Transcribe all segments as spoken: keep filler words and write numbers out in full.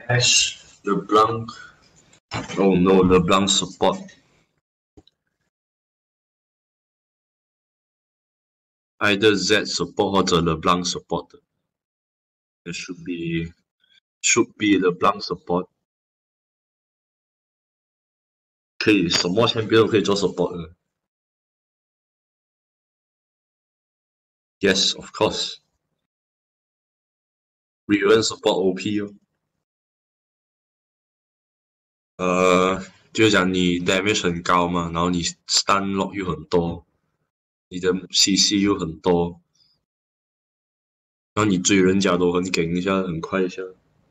Ash, LeBlanc. Oh no, LeBlanc support. Either Z support 或者 LeBlanc support 的。It should be should be LeBlanc support。可以什么前边都可以做 support 的。Yes, of course. Riven support O P 哦。呃，就是讲你 damage 很高嘛，然后你 stun lock 又很多，你的 C C 又很多，然后你追人家都很紧一下，很快一下。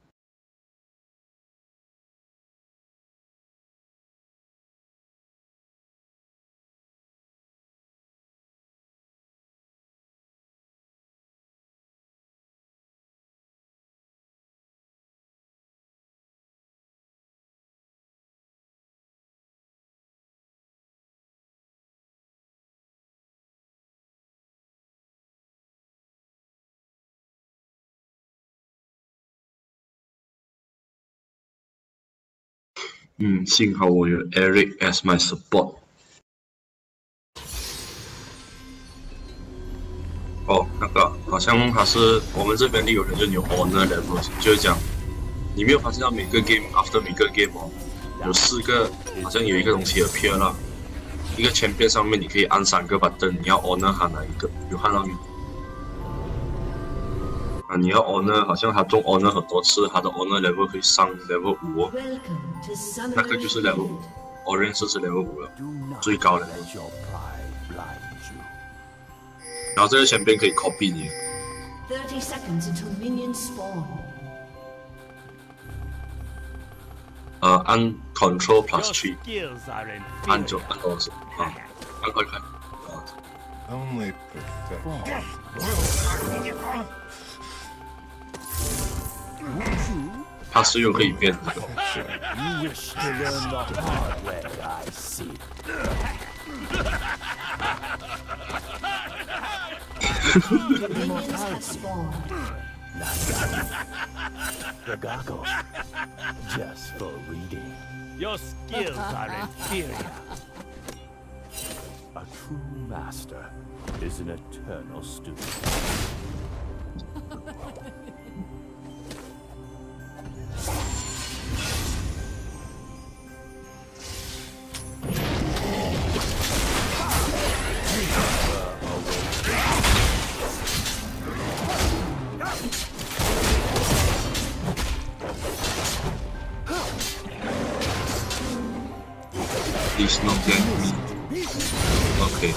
嗯，幸好我有 Eric as my support。哦，那个好像他是我们这边的有人就有 honor level， 就是讲你没有发现到每个 game after 每个 game 哦，有四个好像有一个东西 appear 了，一个前边上面你可以按三个 button， 你要 honor 它哪一个？有看到没？啊，你要 honor， 好像他中 honor 很多次，他的 honor level 可以上 level 五哦，那个就是 level 五 ，orange 是 level 五了，最高的 level。然后这个前边可以 copy 你。 thirty seconds until minions spawn. 呃，按 Control Plus Three， 按就按多少啊？按快快。 Only perfect. 它使用可以变。 The goggles, just for reading. Your skills are inferior. A true master is an eternal student. Please not get me. Okay.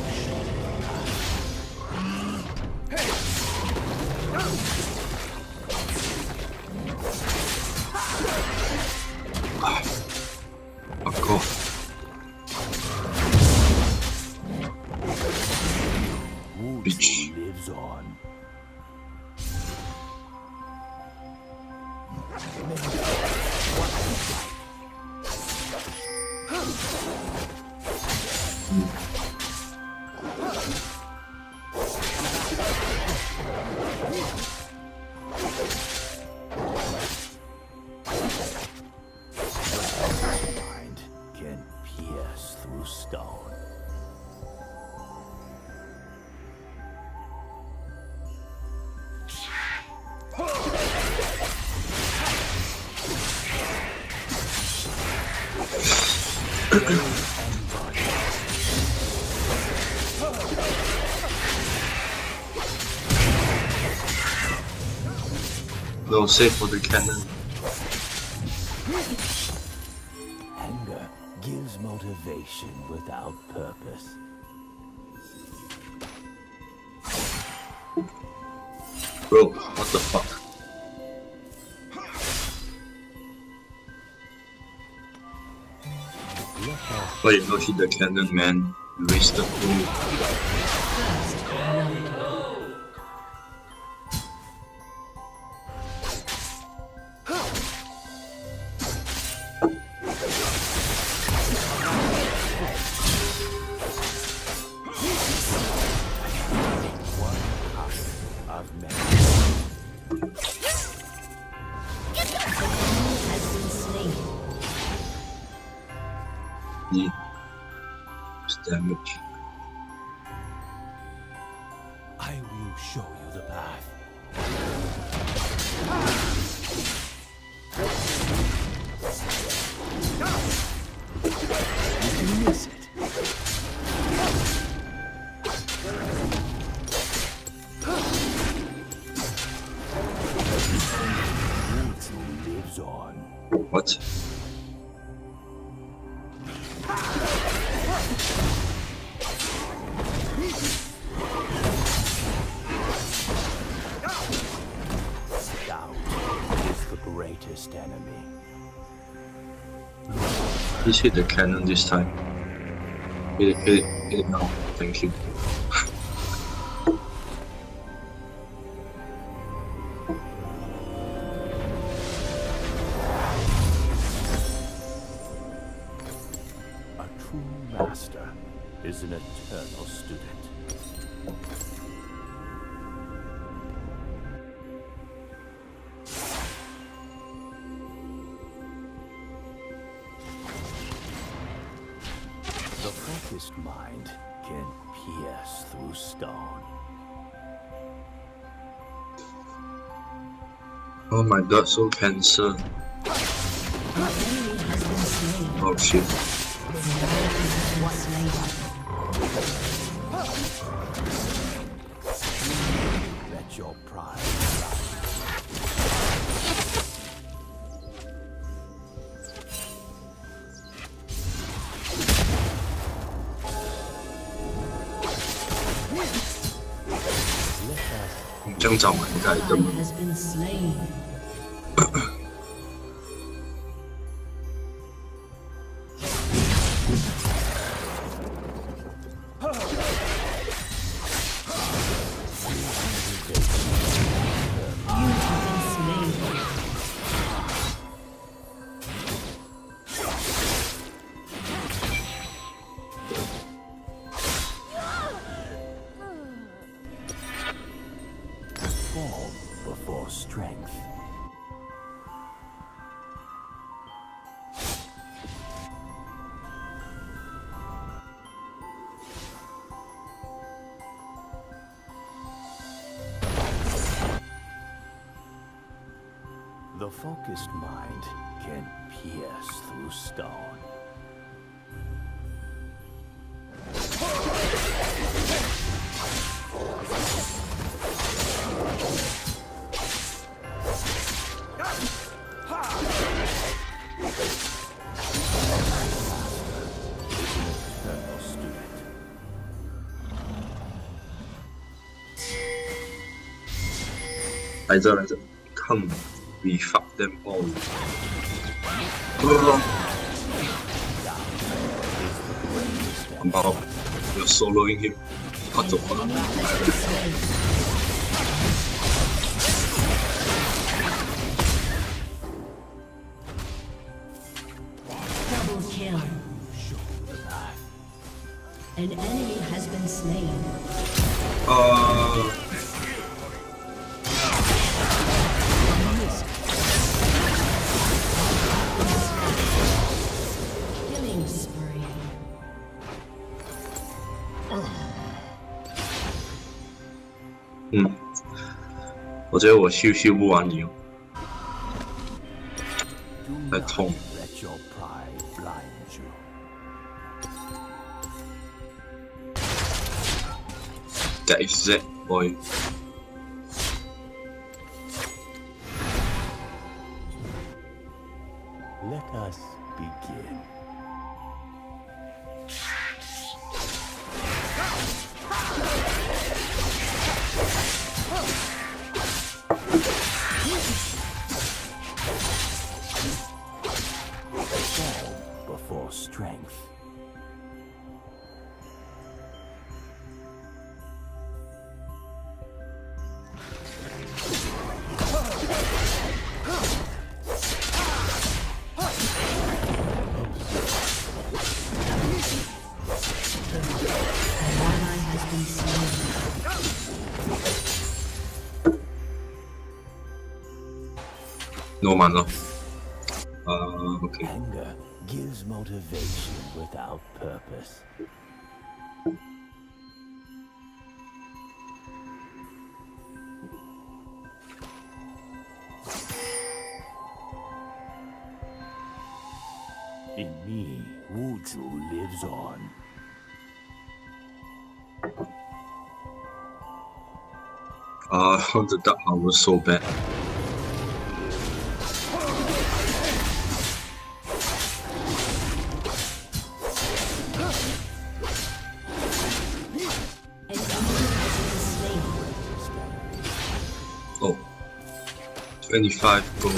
Ah, fuck off. Bitch. Lives on. Mind can pierce through stone. No save for the cannon. Anger gives motivation without purpose. Bro, what the fuck? Oh, you don't hit the cannon, man. You wasted two. E. Damage. I will show you the path. You can miss it. Lives on. What? Doubt is the greatest enemy. Please hit the cannon this time. Hit it, hit it, hit it now. Thank you. A true master is an eternal student. The focused mind can pierce through stone. Oh my god, so cancer. Oh shit. Let your pride rise. 这样找埋一个 item has been slain. Fall before strength. The focused mind can pierce through stone. Eternal student. 来这来这 ，Come, we fuck them all. 呃，很棒 ，You're soloing him， 他走了。 Double kill. An enemy has been slain. 呃， Killing spree. 嗯，我觉得我修修不完你哦， Do 太 not 痛。 let your pride blind you. That is it, boy. Let us begin. Fall before strength. No 满了， Uh, okay. Anger gives motivation without purpose. In me, Wuju lives on. Uh, the Dark Hour was so bad. Oh, twenty-five gold.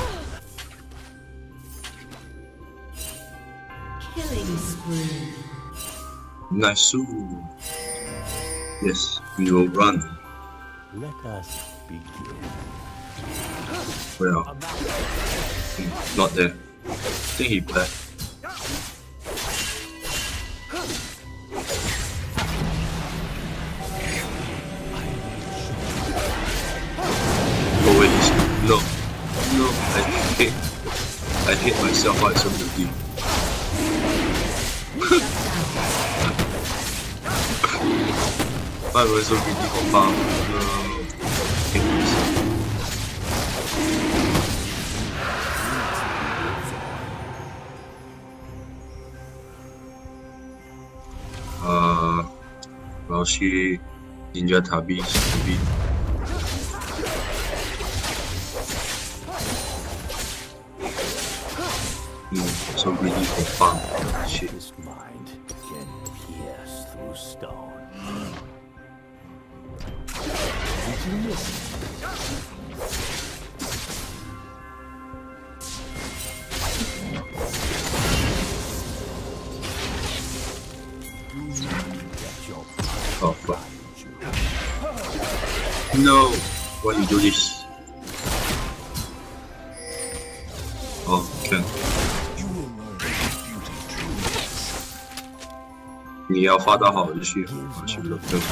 Killing spree. Nice. Yes, we will run. Let us begin. Well, hmm, not there. I think he back. Oh wait, no, no, I hate, I hate myself out so deep. I was so greedy for farm. No. Uh, 我要去 Ninja Tabi Tabi。嗯 ，so greedy for farm. Shit. His mind can pierce through stone. Did you listen? Oh fuck. No! Why you do this? Oh, can. You will learn what beauty truly is. 你要发到好就去，我去了。对。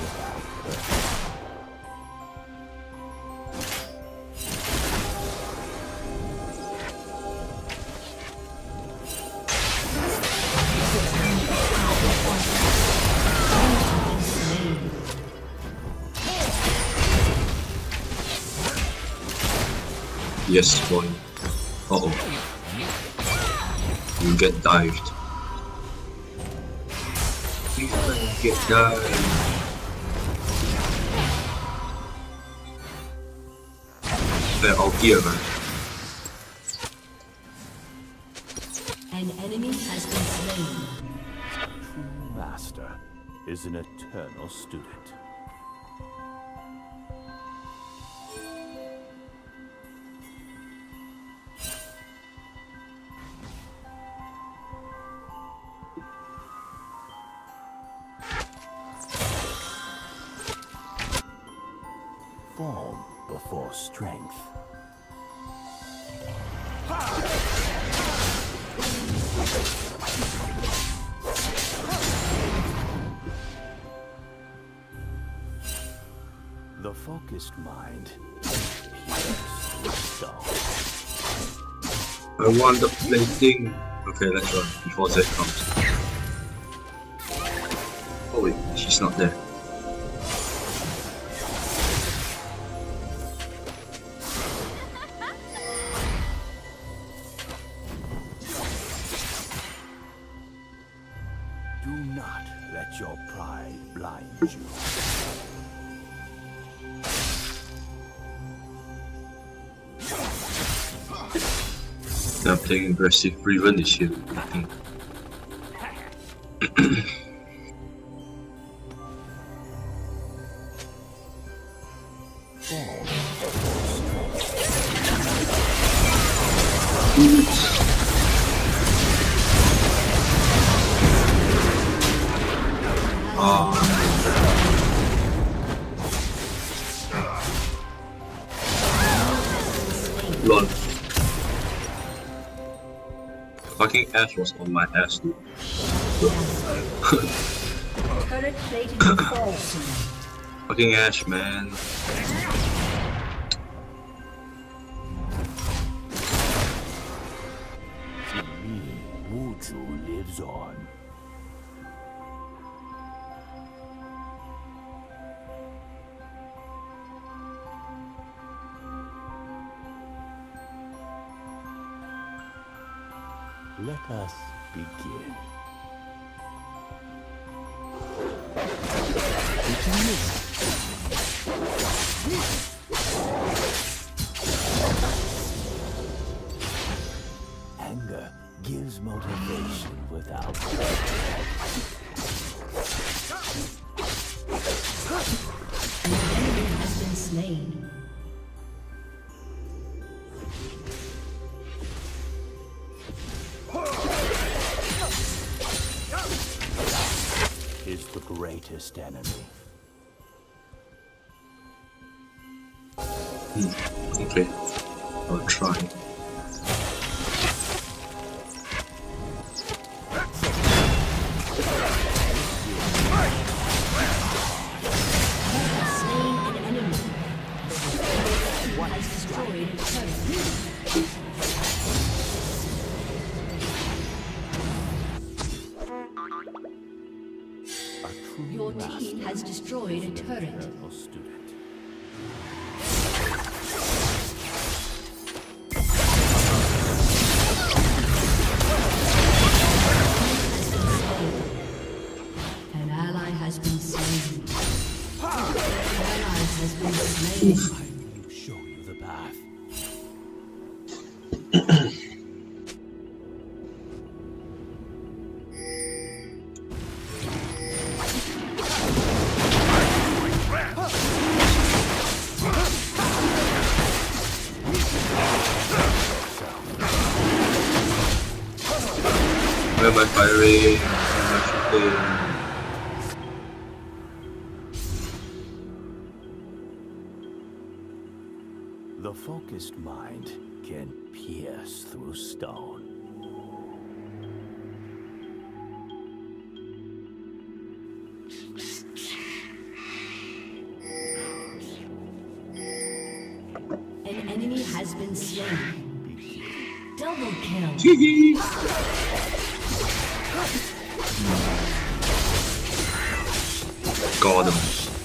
Yes, boy. Uh oh. You get dived. You get dived. They're all here, man. An enemy has been slain. True master is an eternal student. Form before strength. The focused mind pierces the stone. I want the plating. Okay, let's run before Zed comes. Oh wait, she's not there. Do not let your pride blind you. They're playing aggressive Riven this year, I think. Ah. Lol. Fucking Ash was on my ass, dude. Turret plating will fall soon. Fucking Ash, man. Pikachu lives on. Let us begin. Did you miss? Anger gives motivation without. An enemy has been slain. Is the greatest enemy. Hmm. Okay, I'll try. Slain an enemy. One has destroyed a turret. A true Your master team has destroyed a is an turret. eternal student. An ally has been slain. An ally has been slain. I will show you the path. Where am I firing? Where am I shooting? The focused mind can pierce through stone. An enemy has been slain. Double kill. Got him.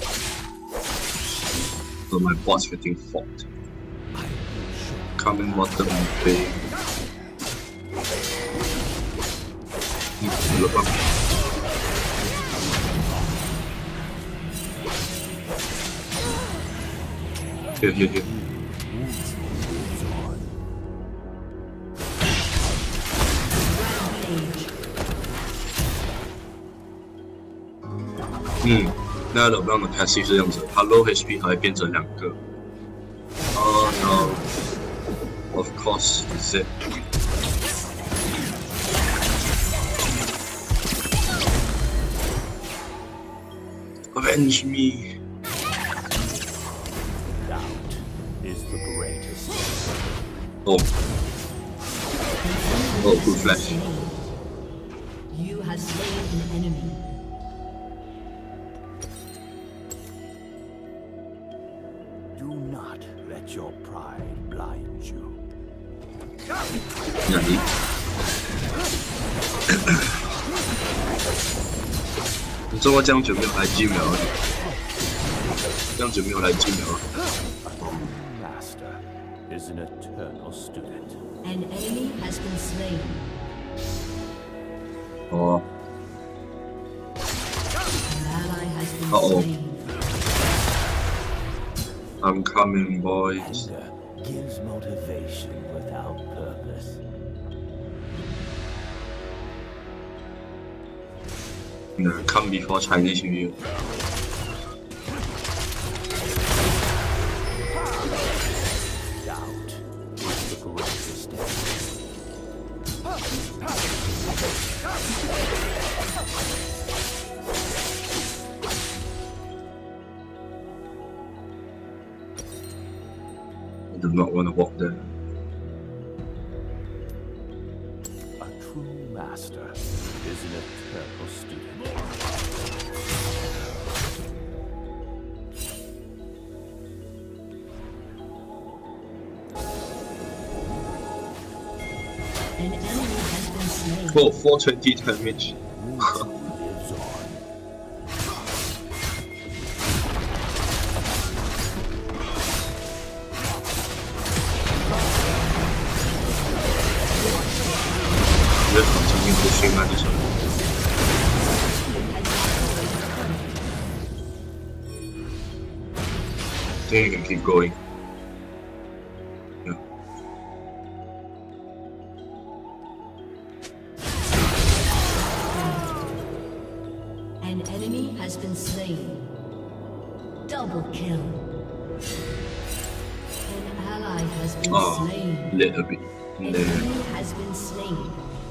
So my boss getting fucked. Coming bottom big. Look up. Here, here, here.嗯，那流量的 passive 是这样子，它 low H P 还会变成两个。Oh no! Of course, is it? Avenge me! Doubt is the greatest. Oh. Oh, good flash. You have slain an enemy. Do not let your pride blind you. 哪里？你做过这样久没有来救苗了？这样久没有来救苗了。 Master is an eternal student. An enemy has been slain. 哦， An ally has been Uh-oh. slain. I'm coming, boys. Anger gives motivation without purpose. No, come before Chinese New Year. Doubt is the greatest enemy. I do not want to walk there. A true master is an eternal student. An enemy has been been slain. For four twenty damage. Lives on. 这曾经不行啊，这是。I think you can keep going. Yeah. An enemy has been slain. Double kill. An ally has been Oh, slain. little bit. An Little. enemy has been slain.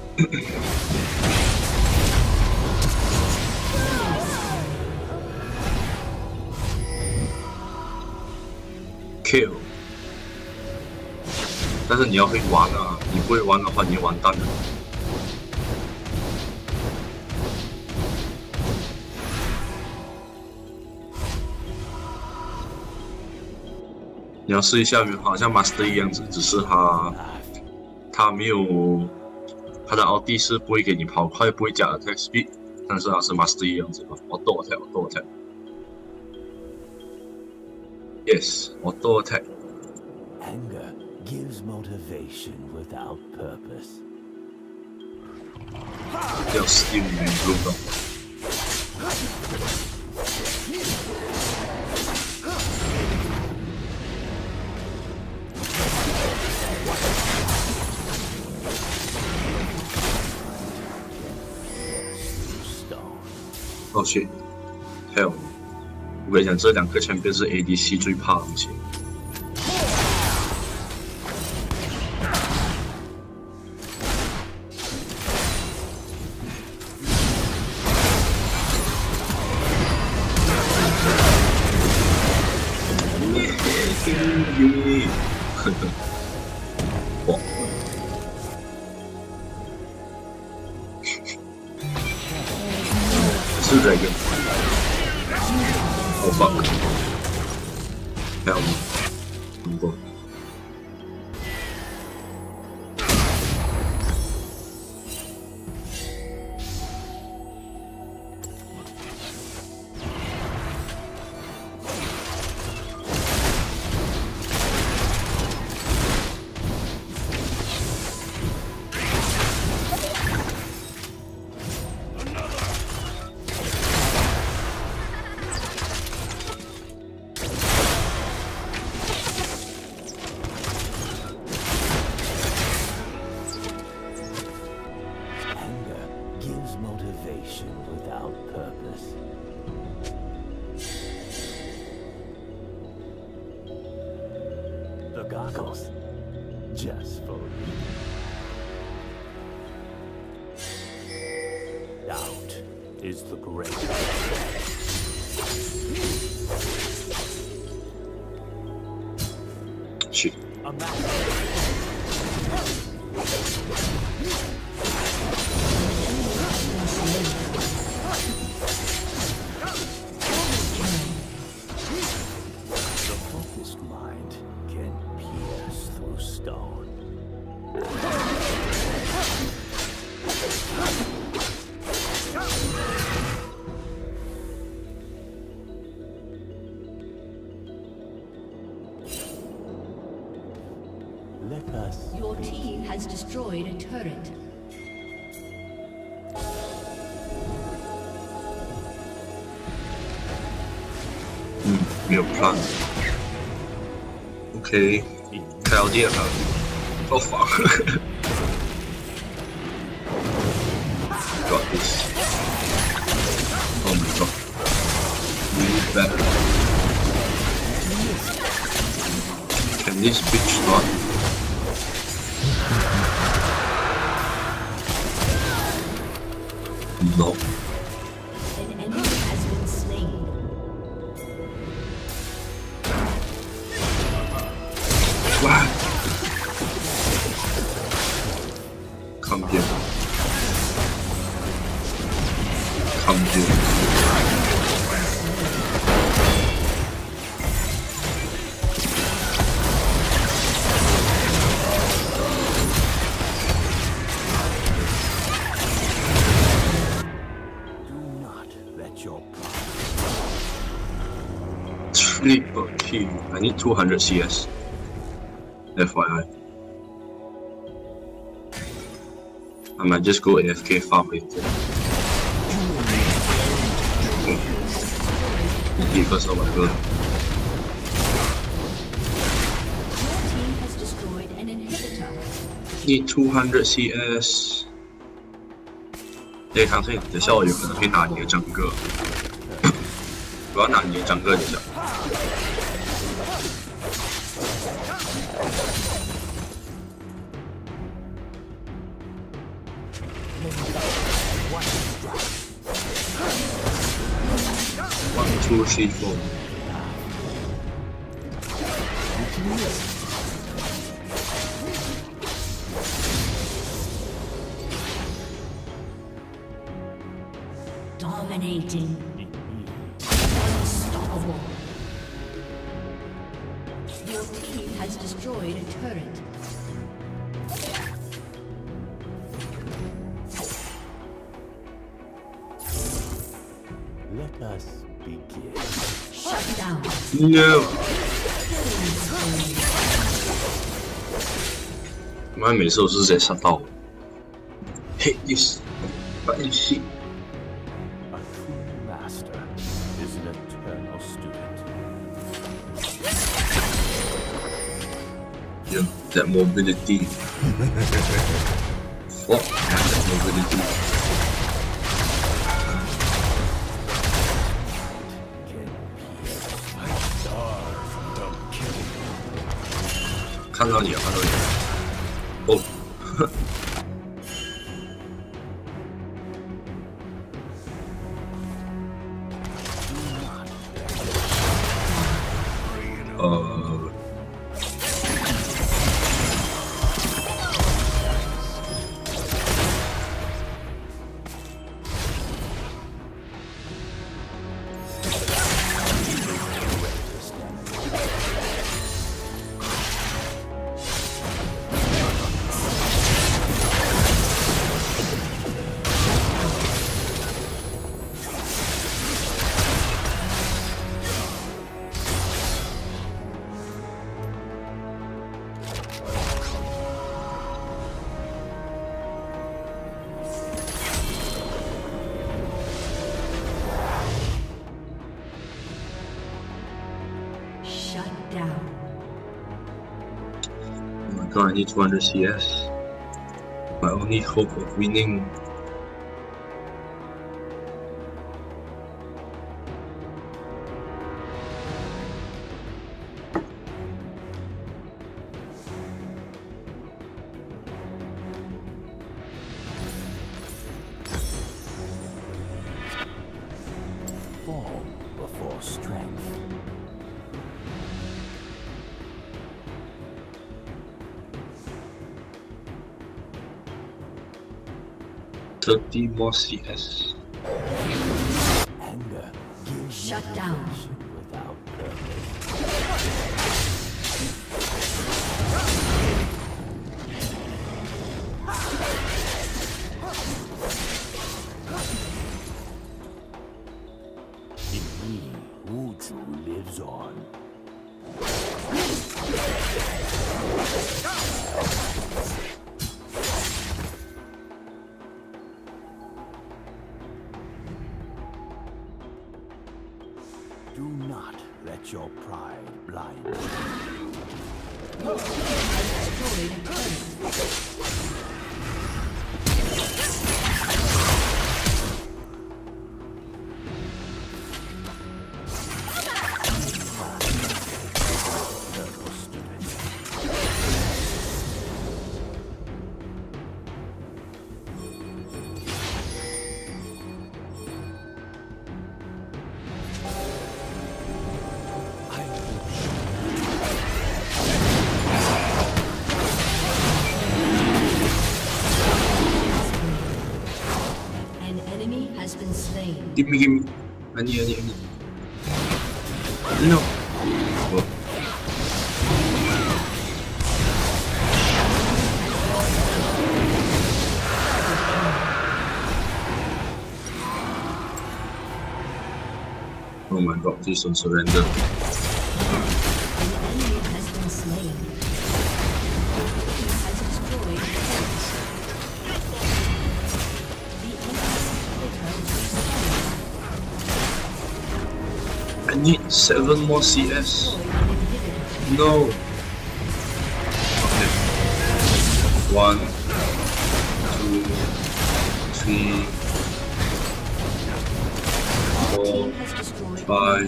Kill。但是你要会玩啊，你不会玩的话，你就完蛋了。你要试一下，好像 Master 一样子，只是他他没有他的奥蒂是不会给你跑快，不会加 attack speed，但是他是 Master 一样子嘛，auto attack，auto attack。Yes，auto attack。 Anger gives motivation without purpose. 叫 Steam Room。哦shit，还有，我跟你讲，这两个枪便是 A D C 最怕的东西。呵呵，哇！是这个。Oh fuck！ Help me！ 很多。 Motivation without purpose. The goggles, just for you. Doubt is the great. Shit. A master. Let us. Your team has destroyed a turret. Hmm, 没有 plan. Okay, 开到电了。Oh fuck! Got this. Oh my god. Really bad. Can this bitch not? No. An enemy has been slain. What? Come here. Come here. Need okay, I need two hundred C S. F Y I. I might just go A F K farm later. Because of my god. Need two hundred C S. 对，康翠，等下我有可能会拿你的整个，我要拿你的整个，等下。One, two, three, four. Dominating. Unstoppable. Your team has destroyed a turret. Let us begin. Shut down. No. 妈，每次都是直接杀到我。Hate this. Fucking shit. A true master is an eternal student. Yeah, that mobility. Fuck, man, that mobility. Can pierce. 看到你了，看到你了。哦。呃。I need two hundred C S. My only hope of winning. Fall before strength. thirty more C S. Anger gives Shut down. Without in me, Wuju lives on. Do not let your pride blind you. Your team has destroyed a turret. Give me, give me. I need, I need, I need. No. Oh. Oh my god, please don't surrender. need seven more C S. No. Okay. One, two, three, four, five.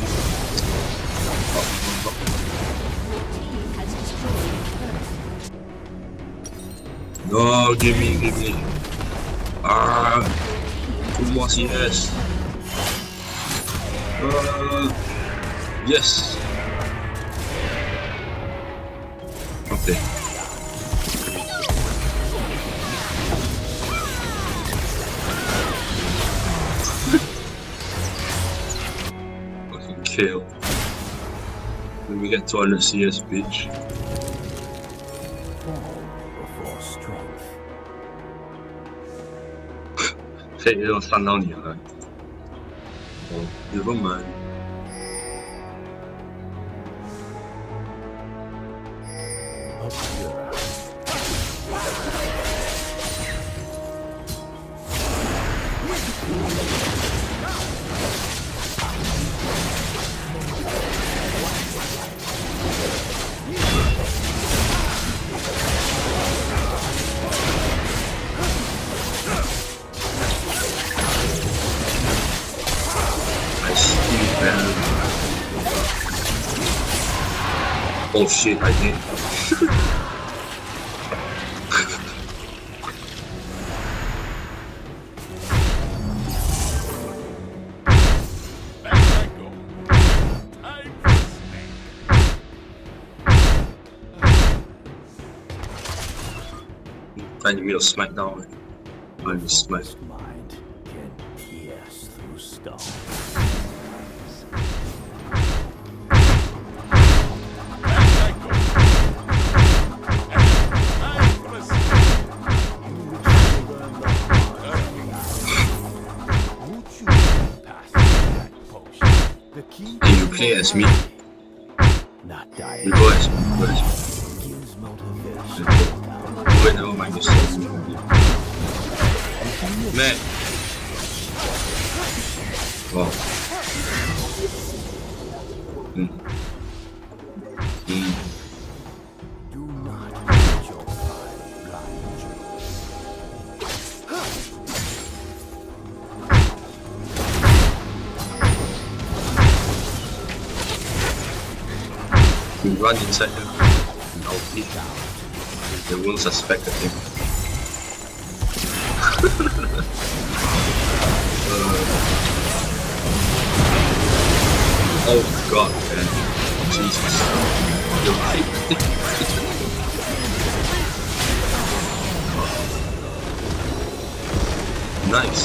No, give me, give me. Ah, two more C S. Uh, yes. Okay. Fucking kill. When we get two hundred C S, bitch. Before strength. 可以又伤到你了。哦，有个门。Oh shit, I did. I need to smack down. I need to smack. Mind can pierce through stone. Can you play as me? Not You dying. go as me, go as me. Gives motivation. Wait, never mind, you said me. Man. Wow. Mm. Mm. Do not let your pride blind you. You run inside them. No peek. They won't suspect a thing. uh, oh god, man. Jesus. You're right. Nice.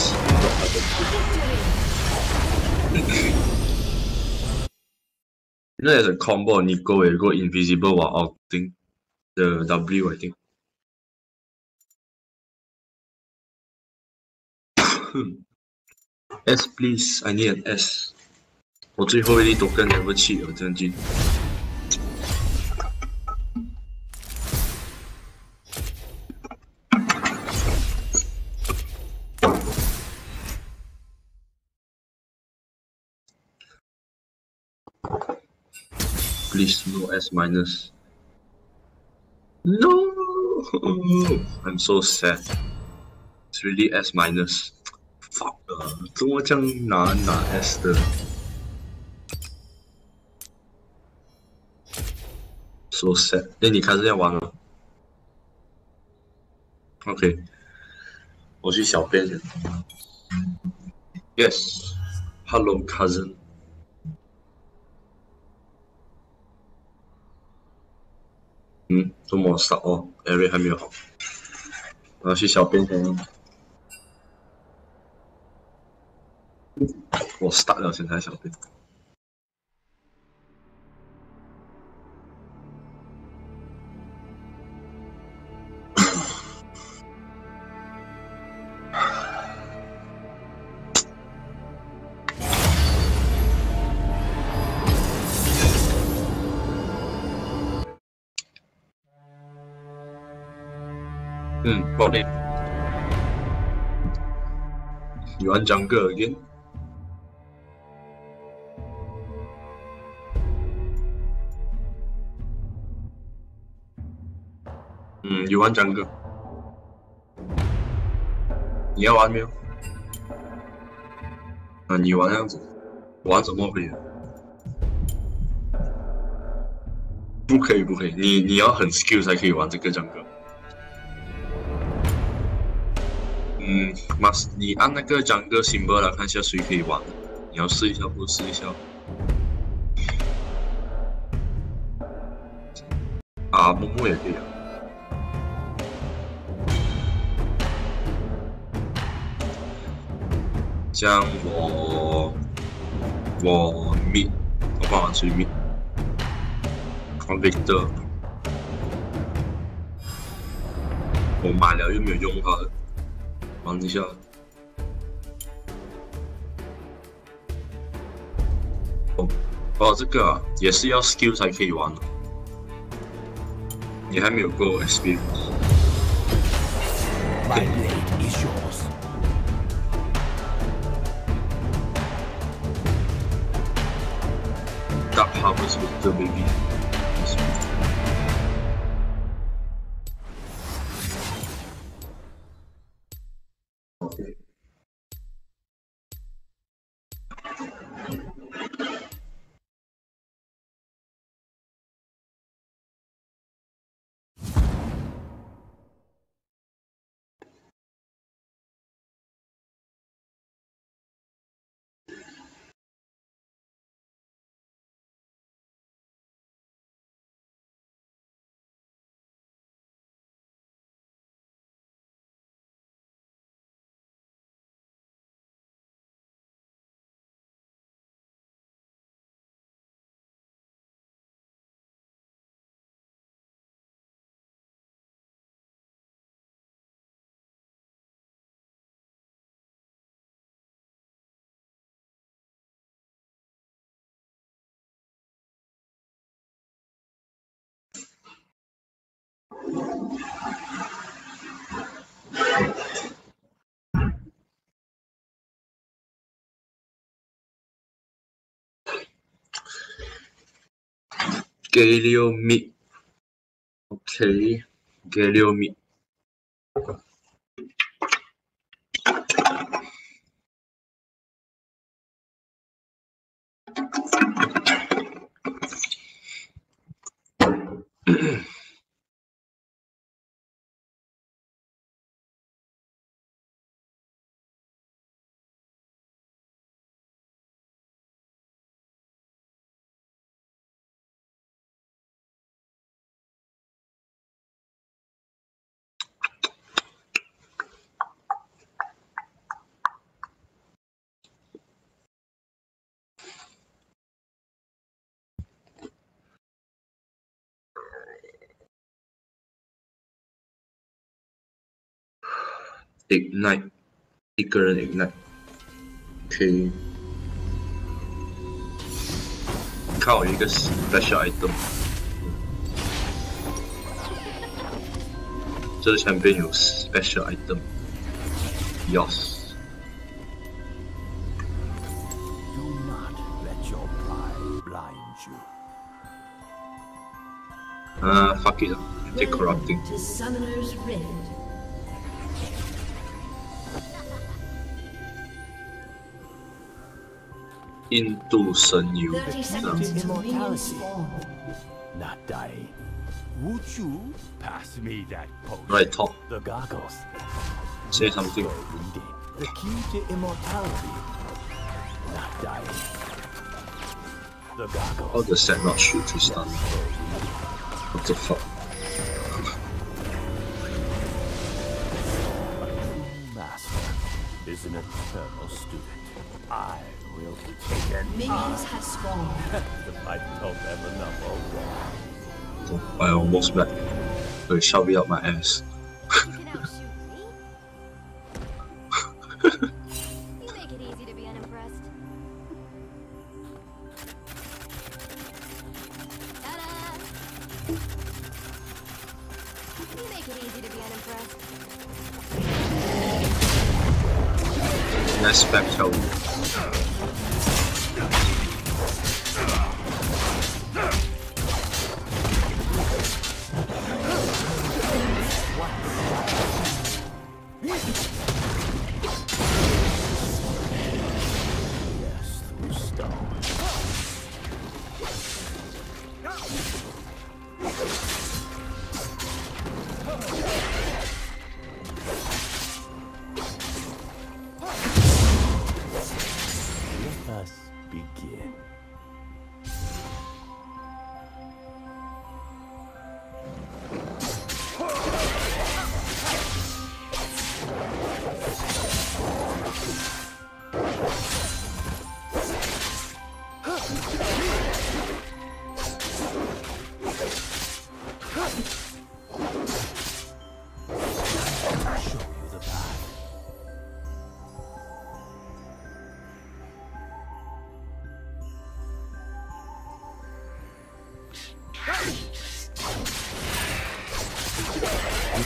You know, there's a combo on Nico where you go invisible while outing the W, I think. S please, I need an S. 我最后一粒token level 七了，真的。Please, no S minus. No! I'm so sad. It's really S minus. Fuck 啊，怎么这样难拿 S 的 ？So sad. 哎，你开始要玩了 ？OK， 我去小便先。Yes. Hello, cousin. 嗯，这么少哦 ，Area 还没有好。我要去小便先。我 start 了，现在小便。嗯，爆裂。You want jungle again? 嗯，有玩江哥，你要玩没有？啊，你玩这样子，玩怎么可以？不可以，不可以，你你要很 skill 才可以玩这个江哥。嗯 ，must 你按那个江哥 symbol 来看一下谁可以玩，你要试一下不试一下？啊，默默也可以啊。这样我我 mid， 我帮玩谁 mid？ Victor， 我买了又没有用它，玩一下。哦，哦，这个、啊、也是要 skill 才可以玩的，你还没有够 experience。 My blade is yours. Dark Harvest Victor baby。Galio mid， OK， Galio mid。Ignite， 一个人 Ignite，OK。你看我有一个 special item， 这前边有 special item，yes。 Do not let your pride blind you. 啊 ，fuck it， take corrupting。 To Summoner's Rift. 印度神油， thirty 这样 seconds 子。 to minion spawn. Not dying. Would you pass me that potion? Right top， The goggles. say something。 Reading. The key to immortality. Not dying. The goggles. How does that not shoot Tristan? What the fuck? Master is an eternal student. I will be taken. Minions have spawned. The fight don't ever number one. I almost met. They shove it up my ass. You can outshoot me. You make it easy to be unimpressed. Ta-da! You make it easy to be unimpressed. Nice spectral.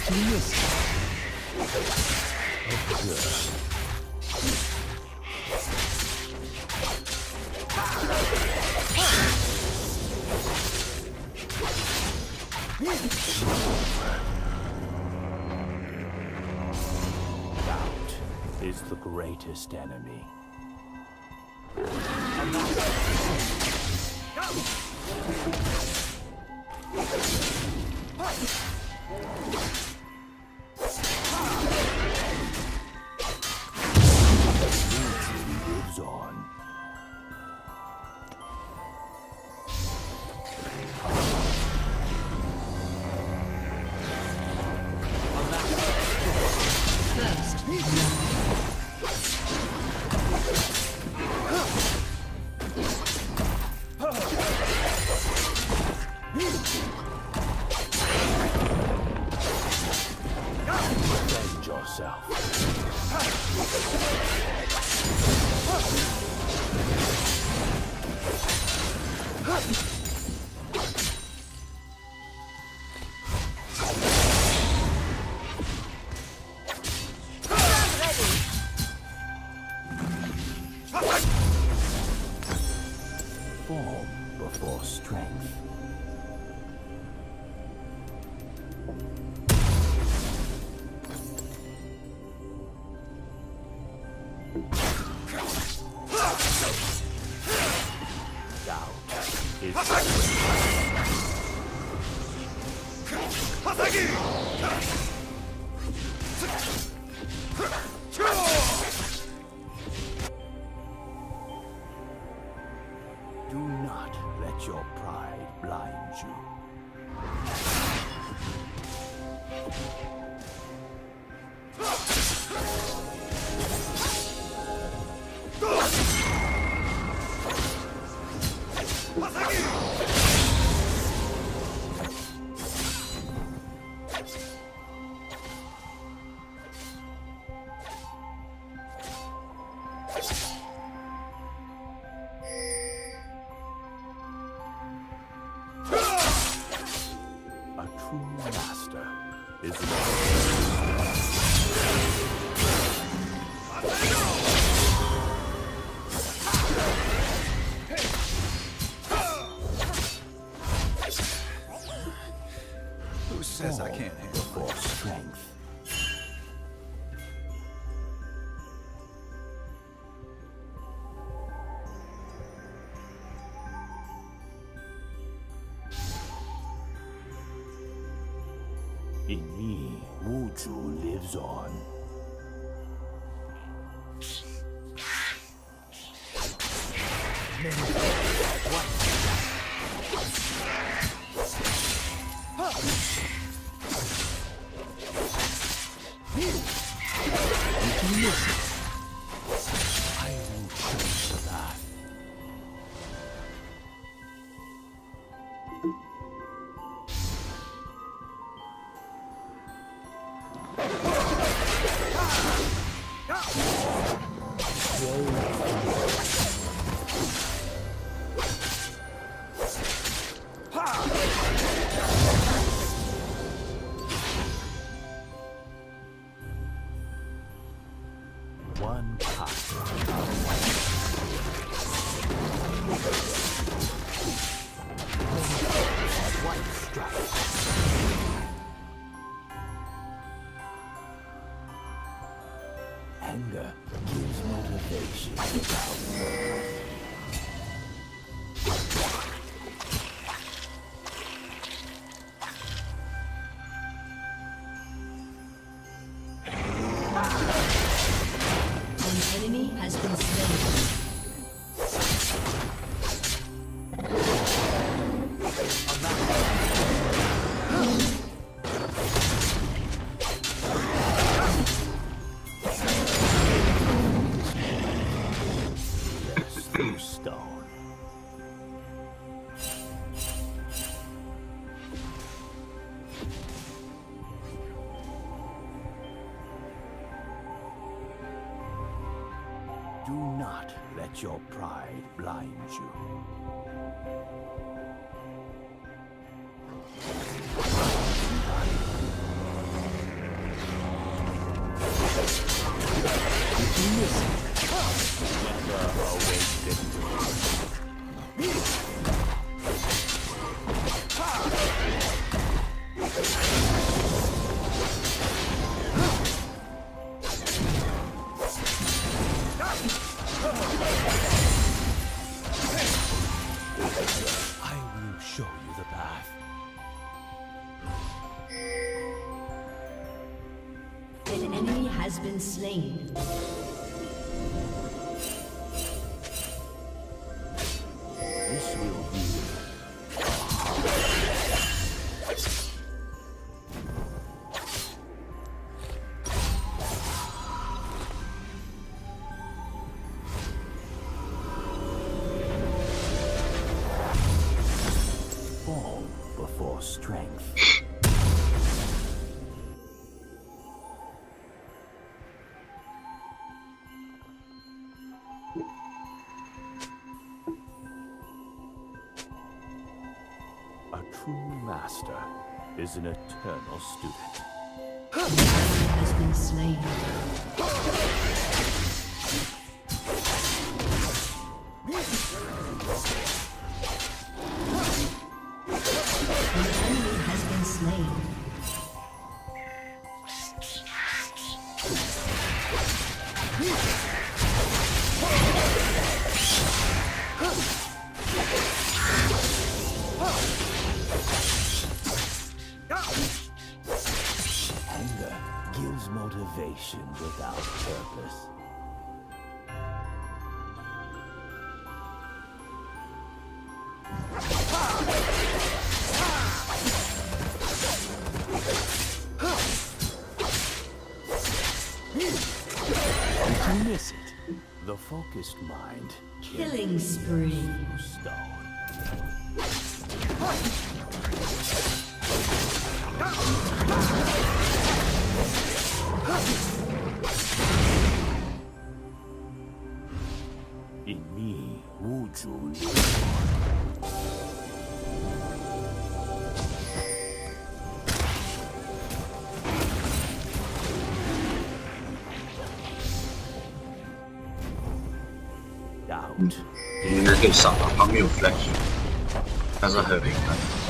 Doubt is the greatest enemy. Lives on. First, Defend yourself. Form before strength. Doubt is Do not let your pride blind you. A true master is Who says I can't handle before strength. In me, Wuzhu lives on. I will change the path. One path. One strike. Anger gives motivation. an enemy has been slain. Through stone. Do not let your pride blind you. I will show you the path. An enemy has been slain. This will be form before strength. A true master is an eternal student. Has been slain. An enemy has been slain. Anger gives motivation without purpose. Did you miss it? The focused mind can Killing spree. stone. In me, Wuzhu doubt. 你应该可以杀他，他没有 flash， 但是很灵的。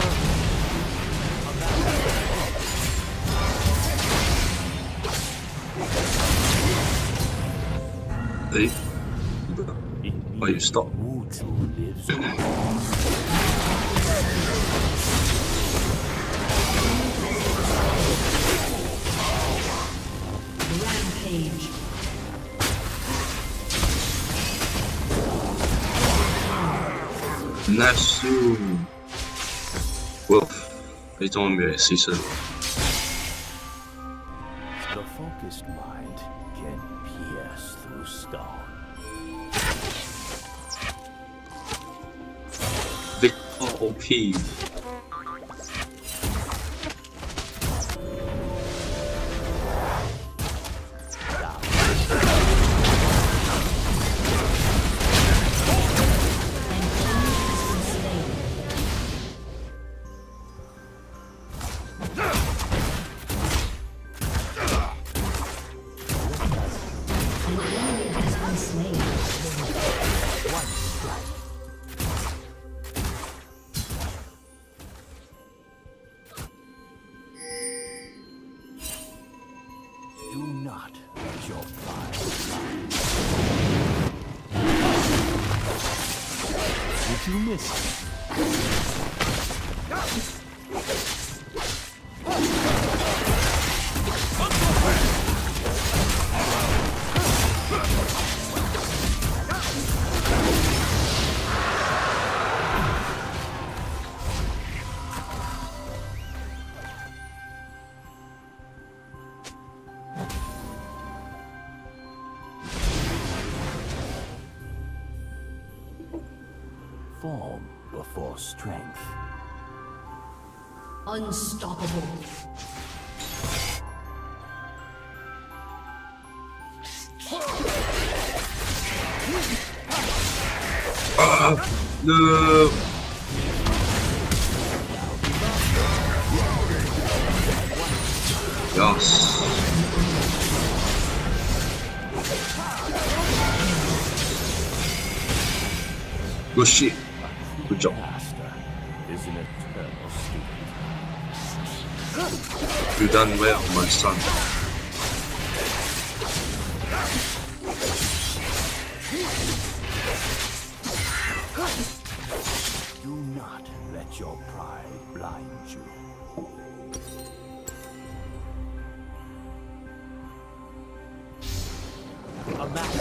诶 In Oh, me, you stop. Wuzhu lives on. Rampage. Nasu Wolf， 你怎么没有牺牲？ The focused mind can pierce through stone. Victor O P， Do not let your pride lie. Did you miss it? Form before strength. Unstoppable. No. Yes. Good shit. Good job. Master is an eternal student. You done well, my son. Do not let your pride blind you. A master.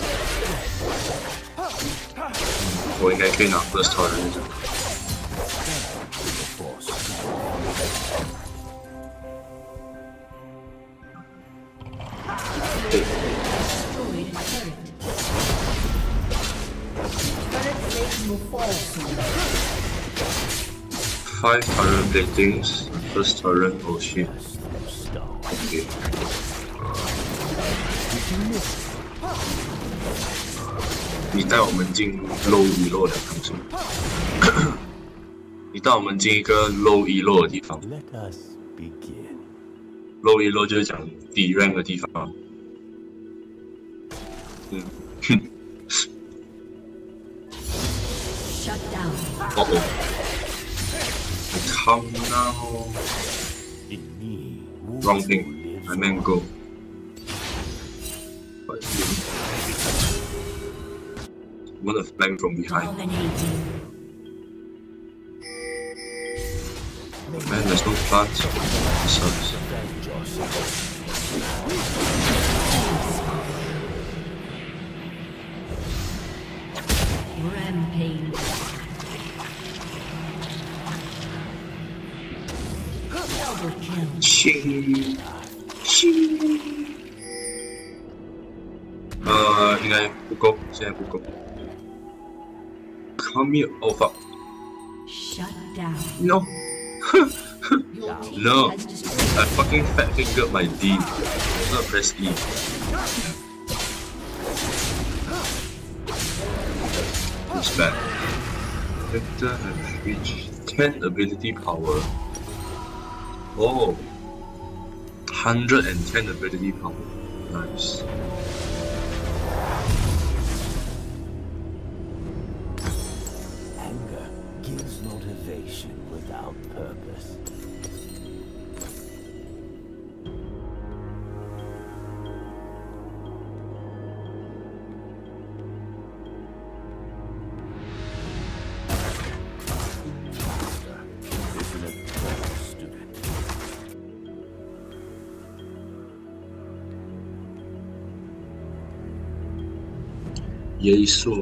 我应该可以拿 first tower 那种。 Destroyed a turret. Turret plate will fall soon. Five turret buildings. First turret. Oh shit. Okay. 你带我们进 low 遗落的方式。你带我们进一个 low 遗落的地方。 Let us begin. low 遗落就是讲低 rank 的地方。嗯，哼。 Shut down. Uh oh. Come now. In me, Wrong who thing. lives I meant go. But I'm gonna flank from behind. Dominating. Man, there's no plants. This sucks. avenge yourself. Rampage. Double kill. Ching. Ching. 呃，应该不够，现在不够。Come here, oh fuck. Shut down. No. Your team No. has destroyed. I fucking fat fingered my D. I'm gonna press E. It's bad. Victor has reached ten ability power. Oh. one hundred ten ability power. Nice. Anger gives motivation without purpose. Master is an eternal student. Yeso.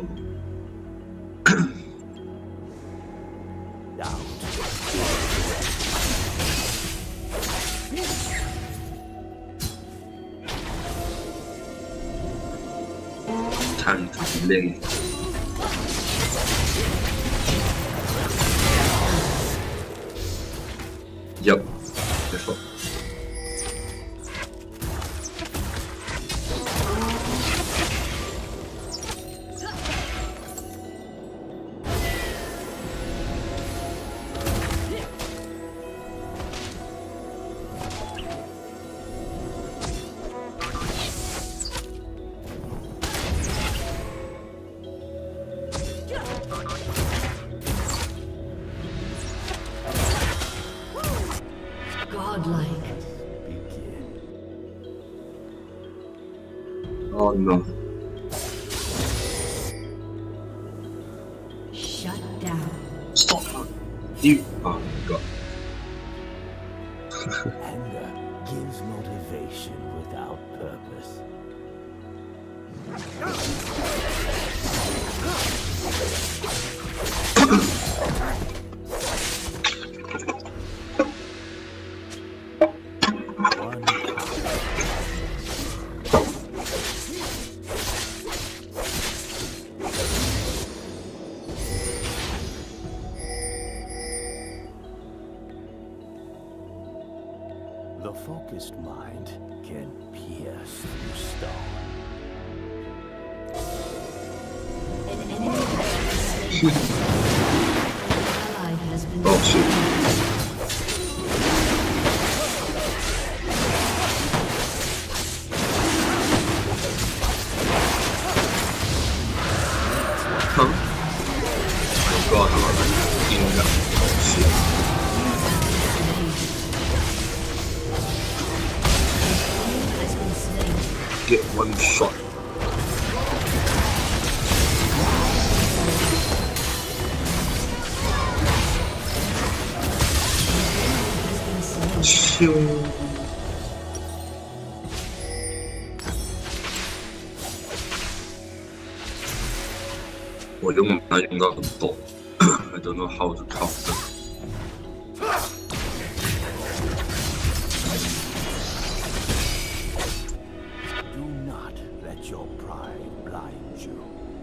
Doubt. Time to delay. Yup. Careful. Godlike. Begin. Oh no. Shut down. Stop. You. Oh my god. Anger gives motivation without purpose. One The focused mind can pierce through stone. An enemy has been slain. An ally has been Oh shit. Huh? shot. Chill. 我用它用到很多 I don't know how to counter. Do not let your pride blind you.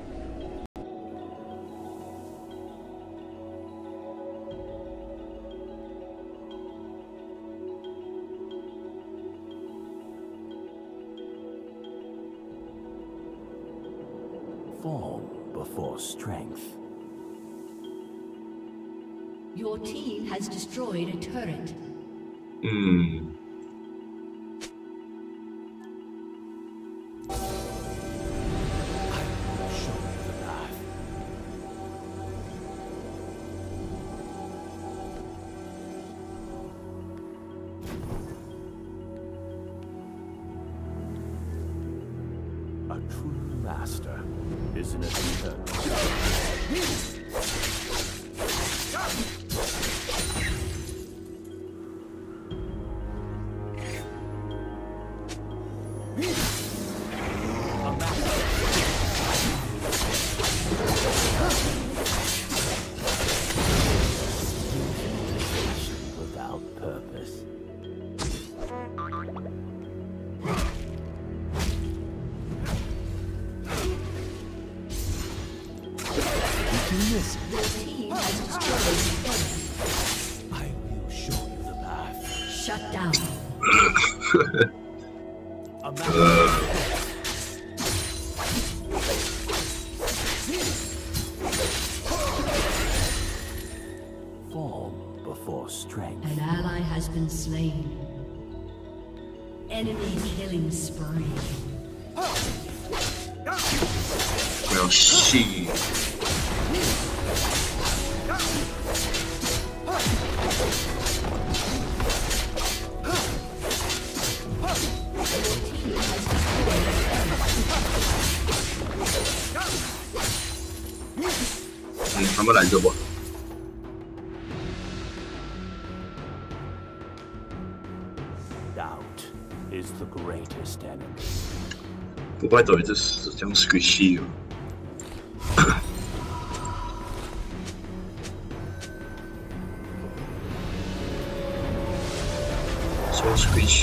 Form before strength. Your team has destroyed a turret. Hmm. Show me the path. A true master is an eternal. Without purpose. Your team has destroyed a turret. I will show you the path. Shut down. A master. Form before strength. An ally has been slain. Enemy killing spree. Well, she. Hmm, 他们来这不？ Doubt is the greatest enemy. 不怪得这是这样 squishy 哦。So squishy.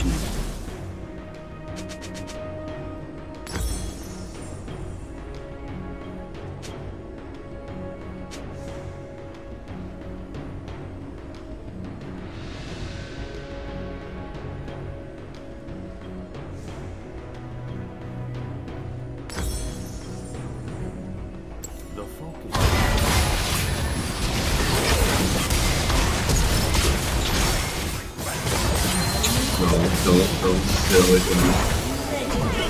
The focus. No, don't, don't get away from me.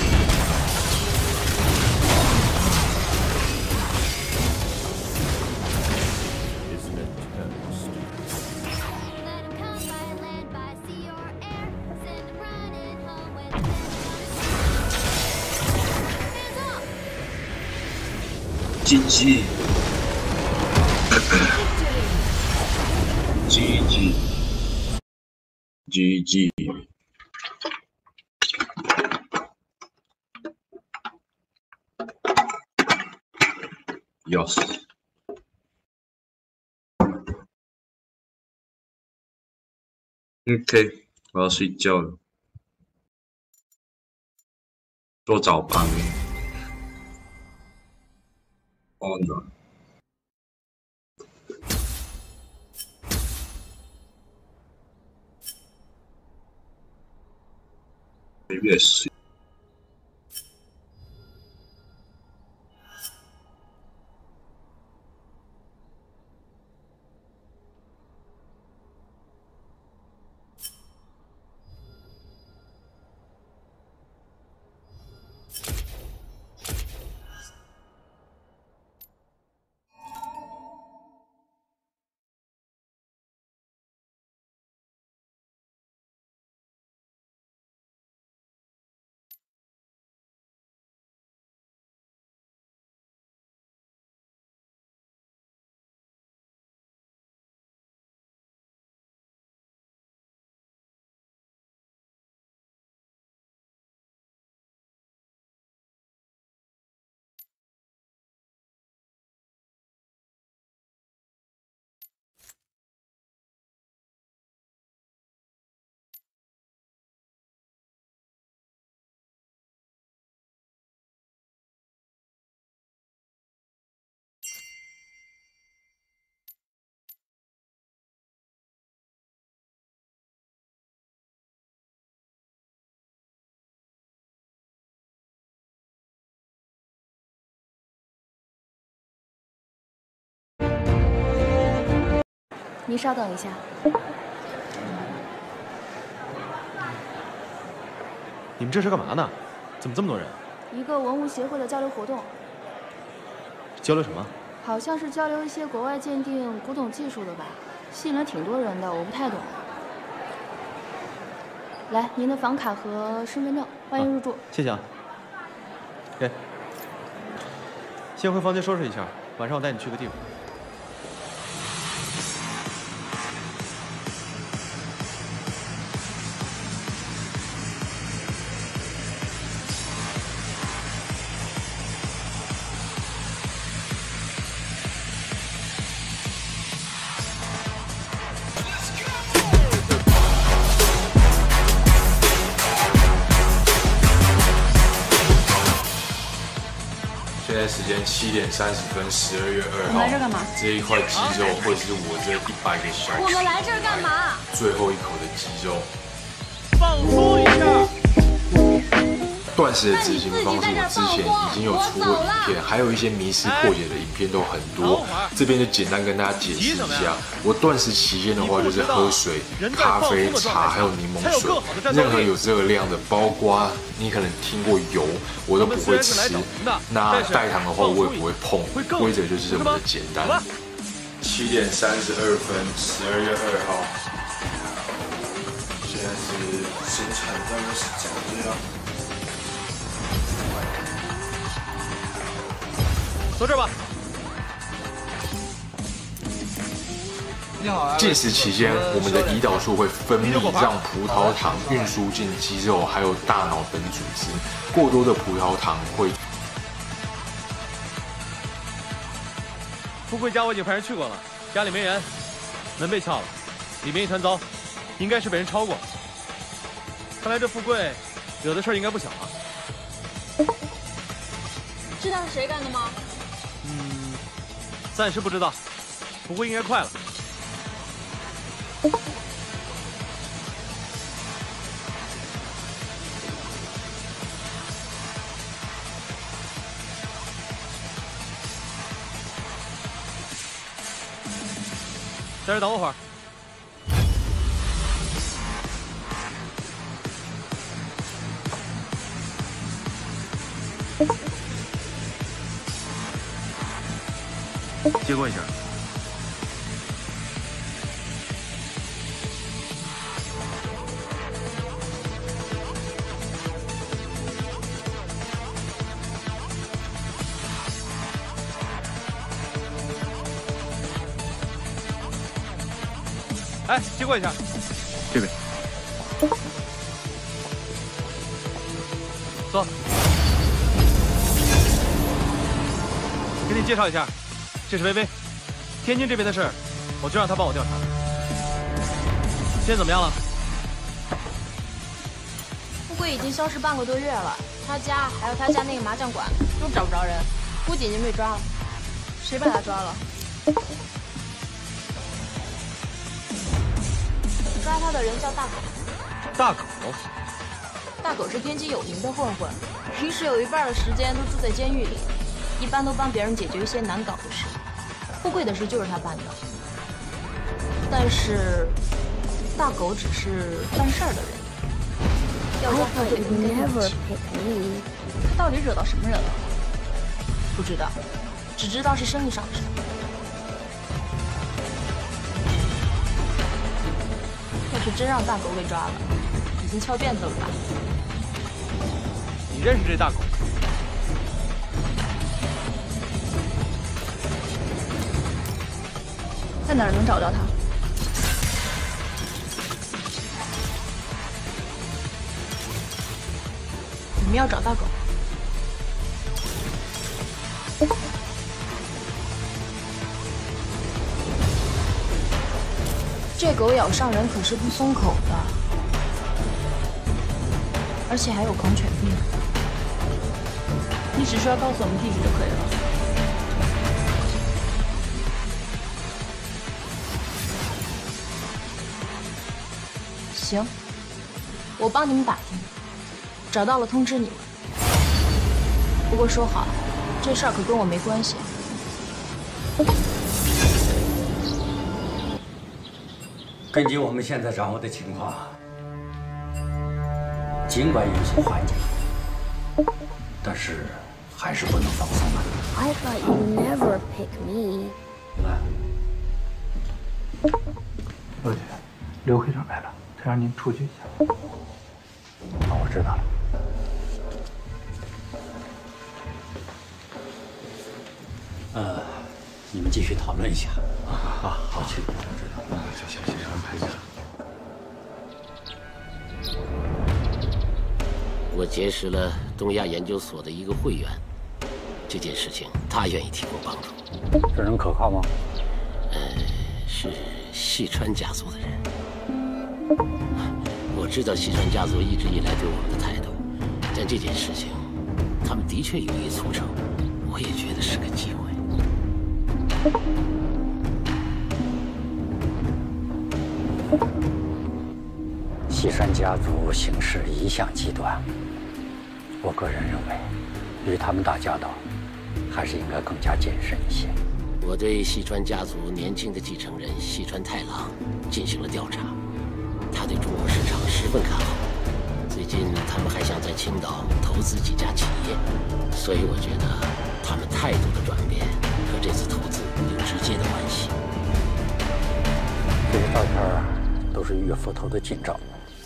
Is an eternal student. Let 'em come by land, by sea or air. Send 'em running home when the Hands off! G G. G G. G G. Yes. OK， 我要睡觉了，做早班。哦，呢。越睡。 您稍等一下。 你们这是干嘛呢？怎么这么多人？ 一个文物协会的交流活动， 交流什么？ 好像是交流一些国外鉴定古董技术的吧，吸引了挺多人的，我不太懂。来，您的房卡和身份证，欢迎入住。 啊、谢谢啊。给。先回房间收拾一下，晚上我带你去个地方。 现在时间七点三十分，十二月二号。 我们来这干嘛？ 这一块鸡肉会是我这一百个小我们来这儿干嘛？ 最后一口的鸡肉。 放松一下。 断食的执行方式，我之前已经有出过影片，还有一些迷思破解的影片都很多。这边就简单跟大家解释一下，我断食期间的话，就是喝水、咖啡、茶，还有柠檬水，任何有热量的，包括你可能听过油，我都不会吃。那代糖的话，我也不会碰。规则就是这么的简单。七点三十二分，十二月二号，现在是凌晨大概是这样。 坐这儿吧。 禁食期间，我们的胰岛素会分泌，让葡萄糖运输进肌肉还有大脑等组织。过多的葡萄糖会。 富贵家我已经派人去过了，家里没人，门被撬了，里面一团糟，应该是被人抄过。看来这富贵惹的事儿应该不小啊。 知道是谁干的吗？ 嗯，暂时不知道，不过应该快了。在这等我会儿。接过一下。哎，接过一下。这边。坐。给你介绍一下。 这是薇薇，天津这边的事儿，我就让她帮我调查。现在怎么样了？ 富贵已经消失半个多月了，他家还有他家那个麻将馆都找不着人，估计已经被抓了。谁把他抓了？抓他的人叫大狗。 大狗？ 大狗是天津有名的混混，平时有一半的时间都住在监狱里，一般都帮别人解决一些难搞的事。 富贵的事就是他办的，但是大狗只是办事儿的人。要抓富贵应该要钱。他到底惹到什么人了？不知道，只知道是生意上的事。要是真让大狗给抓了，已经翘辫子了吧？ 你认识这大狗？ 在哪儿能找到他？你们要找大狗。这狗咬伤人可是不松口的，而且还有狂犬病。你只需要告诉我们地址就可以了。 行，我帮你们打听，找到了通知你们。不过说好，这事儿可跟我没关系。 根据我们现在掌握的情况，尽管有所缓解，但是还是不能放松啊。 I thought you'd never pick me. 来， 罗姐，刘会长来了，他让您出去一下。 好，我知道了。呃，你们继续讨论一下。啊，好，去，我知道了。行行行，安排一下。 我结识了东亚研究所的一个会员，这件事情他愿意提供帮助。 这人可靠吗？ 呃，是细川家族的人。我知道细川家族一直以来对我们的态度，但这件事情，他们的确有意促成，我也觉得是个机会。 西山家族行事一向极端，我个人认为，与他们打交道，还是应该更加谨慎一些。 我对细川家族年轻的继承人细川太郎进行了调查，他对中国市场十分看好。最近他们还想在青岛投资几家企业，所以我觉得他们态度的转变和这次投资有直接的关系。 这些照片都是岳佛头的近照，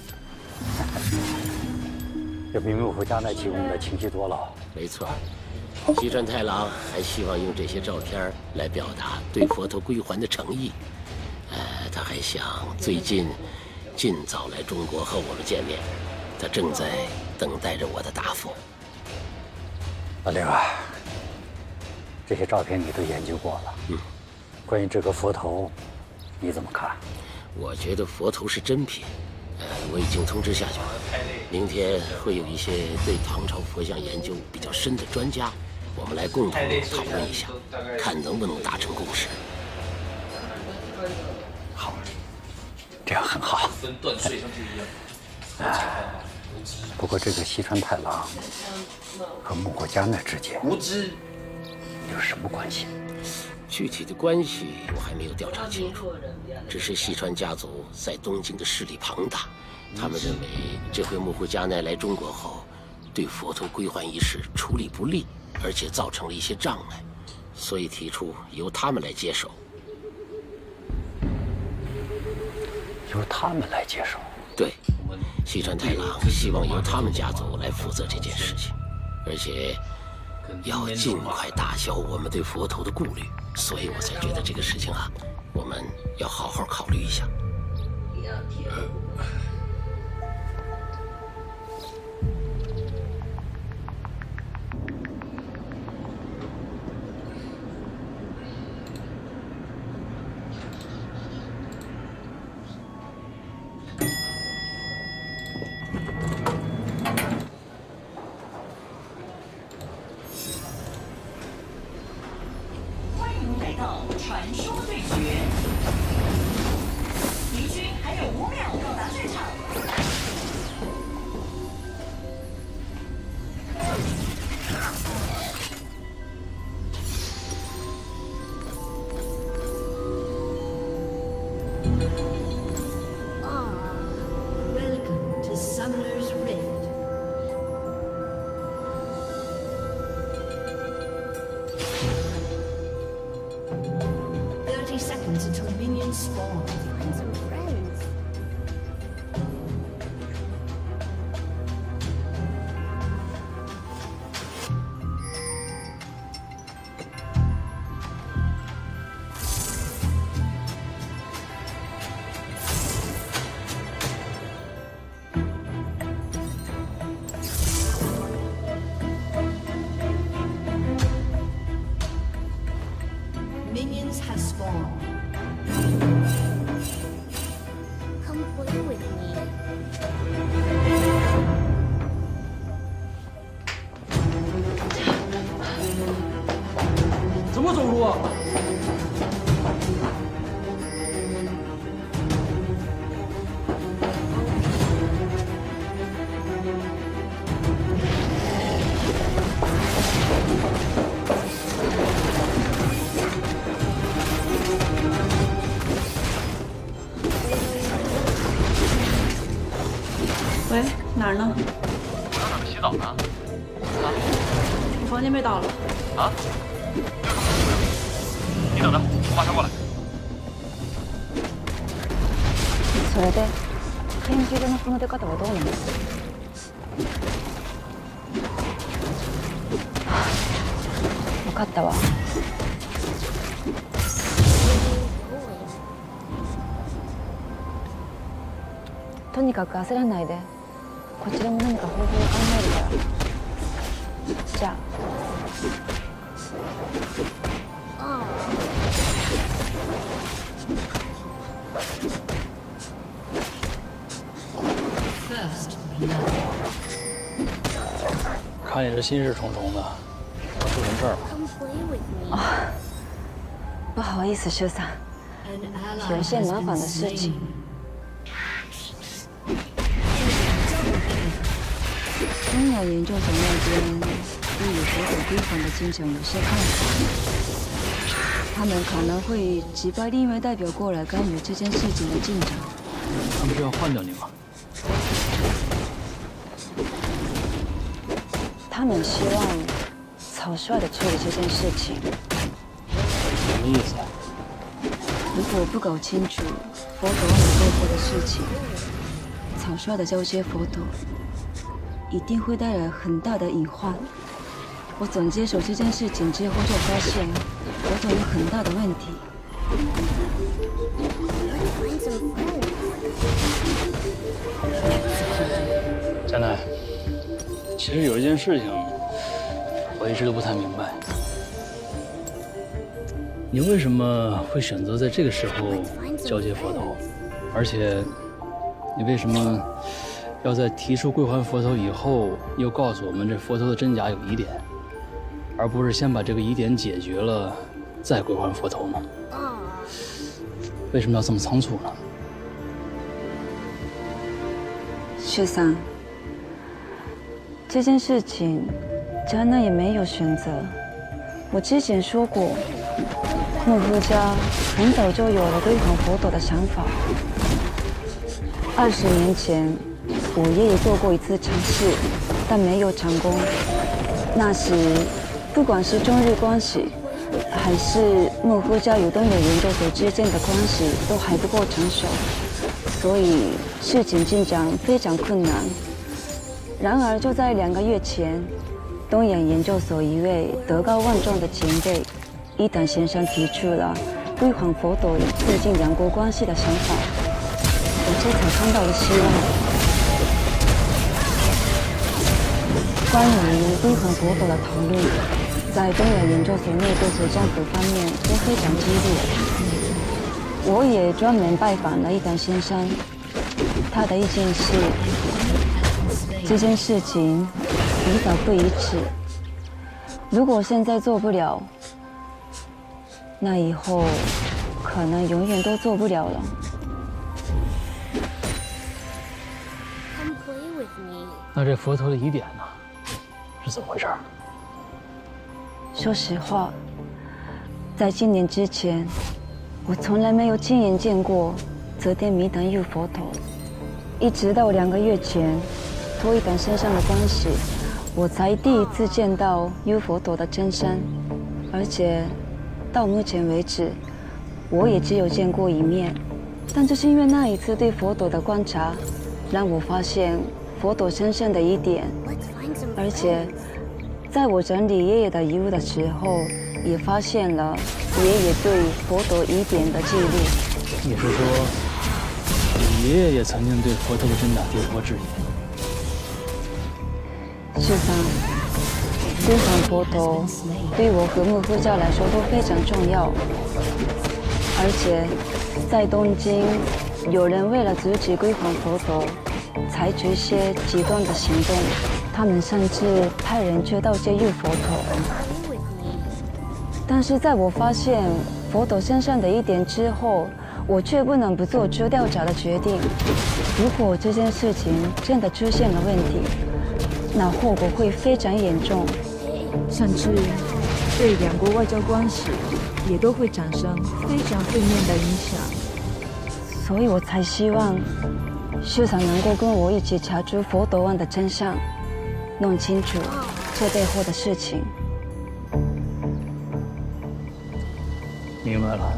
这比木户佳奈提供的清晰多了。 没错。西川太郎还希望用这些照片来表达对佛头归还的诚意。呃，他还想最近尽早来中国和我们见面，他正在等待着我的答复。 老刘啊，这些照片你都研究过了。 嗯。 关于这个佛头，你怎么看？ 我觉得佛头是真品。呃，我已经通知下去了，明天会有一些对唐朝佛像研究比较深的专家。我们来共同讨论一下，看能不能达成共识。 好，这样很好。 跟断税上不一样。 不过这个西川太郎和木户佳奈之间无知有什么关系？ 具体的关系我还没有调查清楚，只是细川家族在东京的势力庞大，他们认为这回木户佳奈来中国后，对佛头归还一事处理不力。而且造成了一些障碍，所以提出由他们来接手。 由他们来接手？ 对，西川太郎希望由他们家族来负责这件事情，而且要尽快打消我们对佛头的顾虑，所以我才觉得这个事情啊，我们要好好考虑一下。 Minions have spawned. Come play with me. 怎么走路啊？ 儿呢？ 我让他们洗澡呢。啊？ 你房间被盗了。 啊？你等着，我马上过来。 それで研究所のこの出方はどうなの？分かったわ。とにかく焦らないで。こちらも何か方法を考えるから。じゃあ。 看你这心事重重的，出什么事儿了？ 啊，不好意思，师长，有一些麻烦的事情。东亚研究所那边对于佛祖规范的进程有些看法，他们可能会击败另一位代表过来干预这件事情的进展。 他们是要换掉你吗？ 他们希望草率的处理这件事情。 什么意思？ 如果不搞清楚佛陀和背后的事情，草率的交接佛陀，一定会带来很大的隐患。我总接手这件事情之后，就发现佛陀有很大的问题。 佳奈，其实有一件事情，我一直都不太明白，你为什么会选择在这个时候交接佛头，而且你为什么要在提出归还佛头以后，又告诉我们这佛头的真假有疑点，而不是先把这个疑点解决了，再归还佛头呢？为什么要这么仓促呢？ 师长，这件事情，佳奈也没有选择。我之前说过，木夫家很早就有了归还佛陀的想法。二十年前，我爷爷做过一次尝试，但没有成功。那时，不管是中日关系，还是木夫家与东野研究所之间的关系，都还不够成熟，所以事情进展非常困难。然而，就在两个月前，东野研究所一位德高望重的前辈伊丹先生提出了归还佛陀以促进两国关系的想法，我这才看到了希望。关于归还佛陀的讨论，在东野研究所内部和政府方面都非常激烈。我也专门拜访了伊丹先生，他的意见是，这件事情宜早不宜迟。如果现在做不了，那以后可能永远都做不了了。 那这佛头的疑点呢，是怎么回事？ 说实话，在今年之前，我从来没有亲眼见过泽田弥坛玉佛头，一直到两个月前，托伊丹身上的关系，我才第一次见到玉佛陀的真身，而且到目前为止，我也只有见过一面。但就是因为那一次对佛陀的观察，让我发现佛陀身上的疑点，而且在我整理爷爷的遗物的时候，也发现了爷爷对佛陀疑点的记录。 你是说，你爷爷也曾经对佛陀的真假提出过质疑？ 师长，归还佛陀对我和木夫家来说都非常重要，而且在东京，有人为了阻止归还佛陀，采取一些极端的行动。他们甚至派人去盗窃玉佛头。但是在我发现佛陀身上的一点之后，我却不能不做出调查的决定。如果这件事情真的出现了问题，那后果会非常严重， 甚至对两国外交关系也都会产生非常负面的影响。 所以我才希望秀桑能够跟我一起查出佛斗案的真相，弄清楚这背后的事情。 明白了。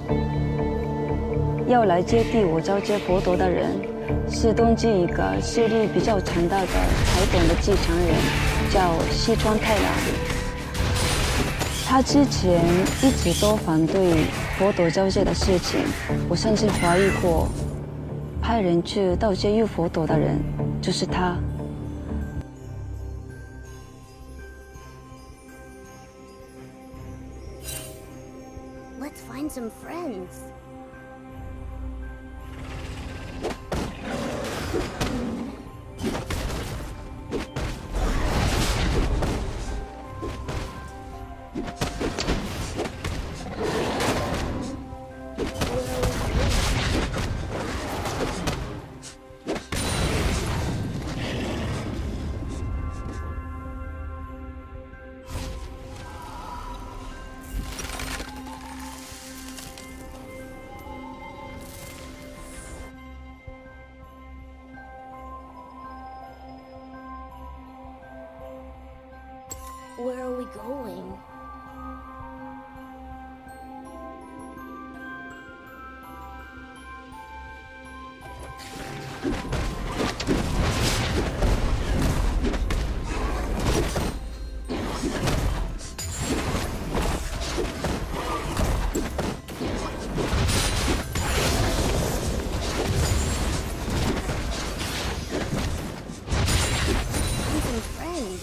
要来接替我交接佛斗的人，是东京一个势力比较强大的财团的继承人，叫西川太郎。他之前一直都反对佛斗交接的事情，我甚至怀疑过，派人去盗窃玉佛斗的人就是他。 Let's find some friends. Where are we going? Find some friends.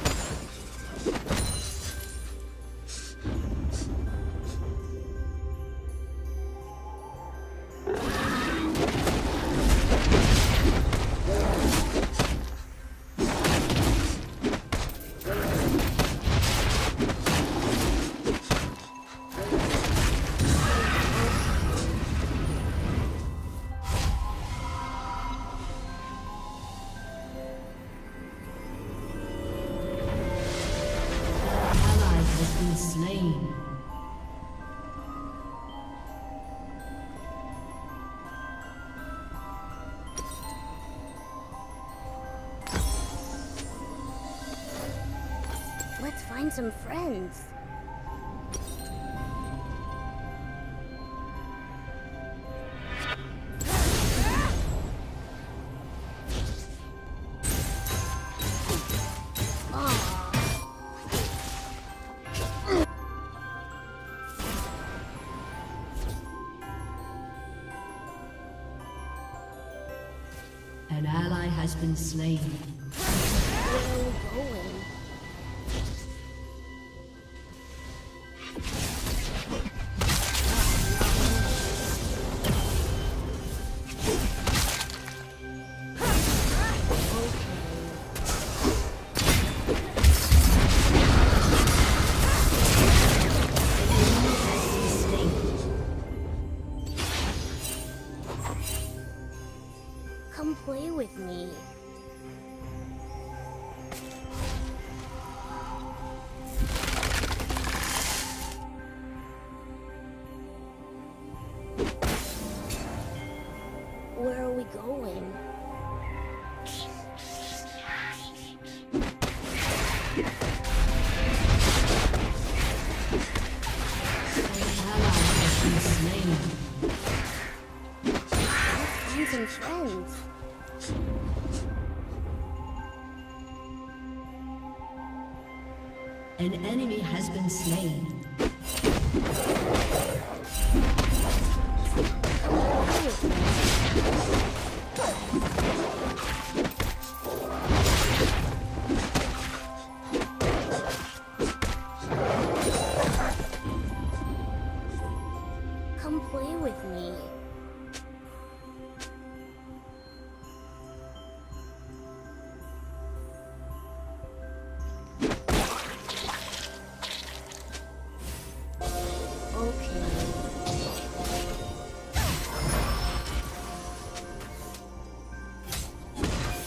Slain. Let's find some friends. An ally has been slain. Where are we going? Come play with me. Where are we going? Let's find some friends. An enemy has been slain. Come play with me. Okay.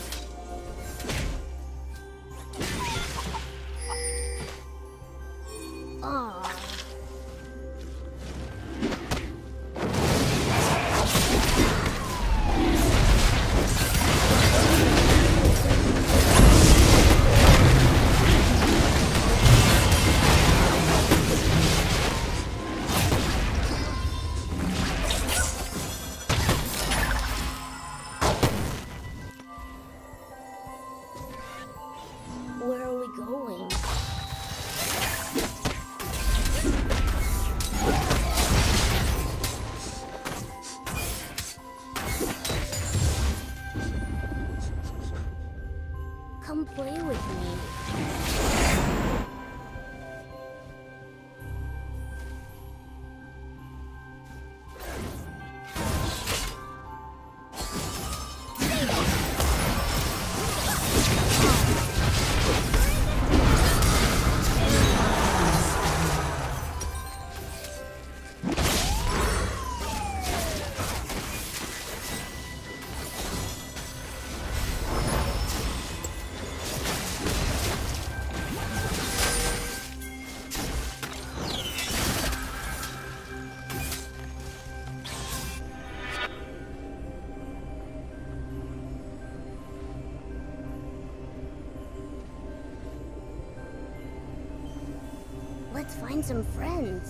Let's find some friends.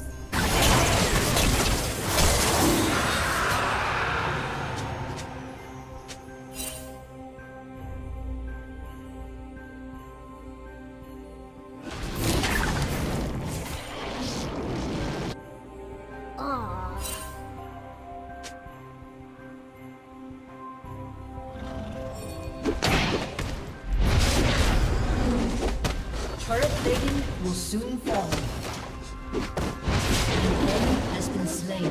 Turret plating will soon fall. An enemy has been slain.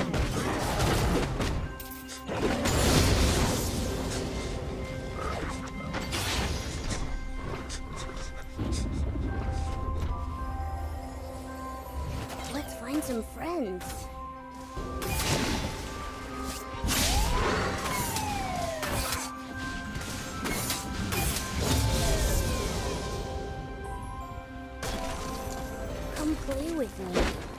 Let's find some friends. Come play with me.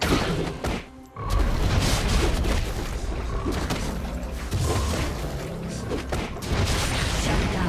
Shut down.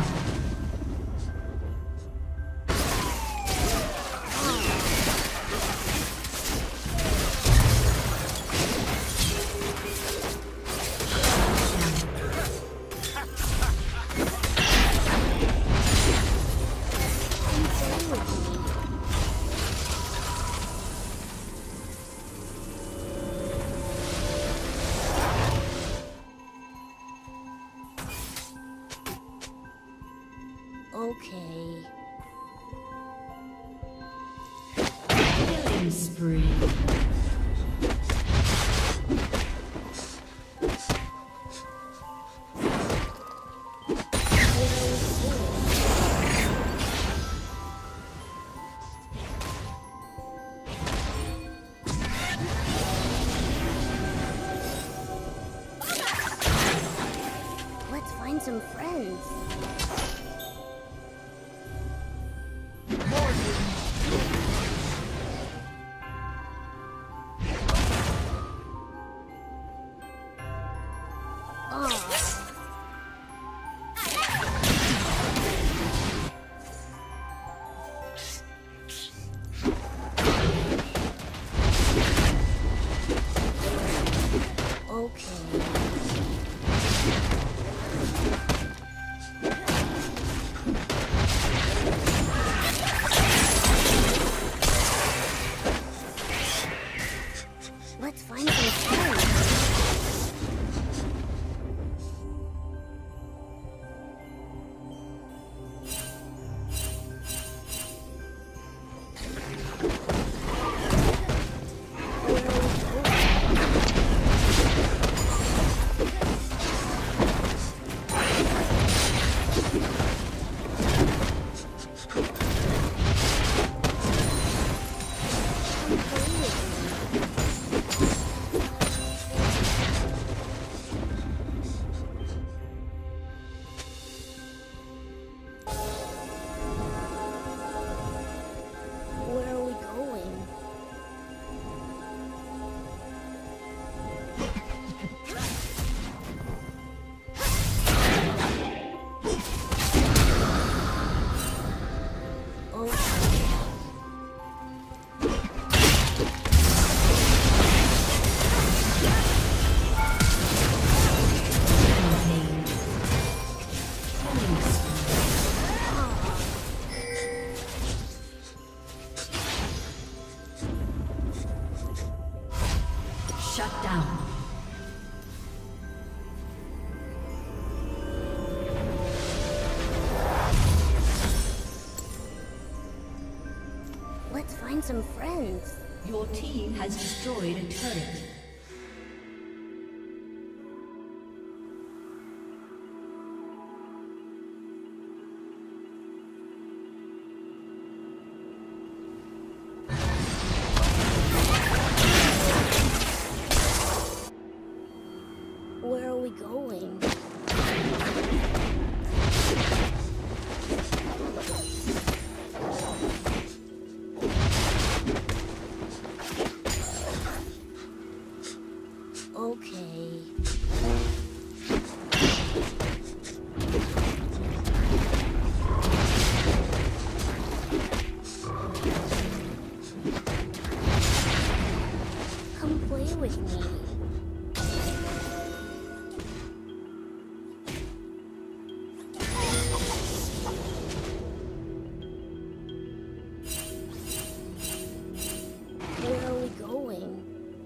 Okay. Killing spree. Let's find some friends. Let's find some friends. Where are we going? Shut down. Let's find some friends. Your team has destroyed a turret. Where are we going? Come play with me. Where are we going?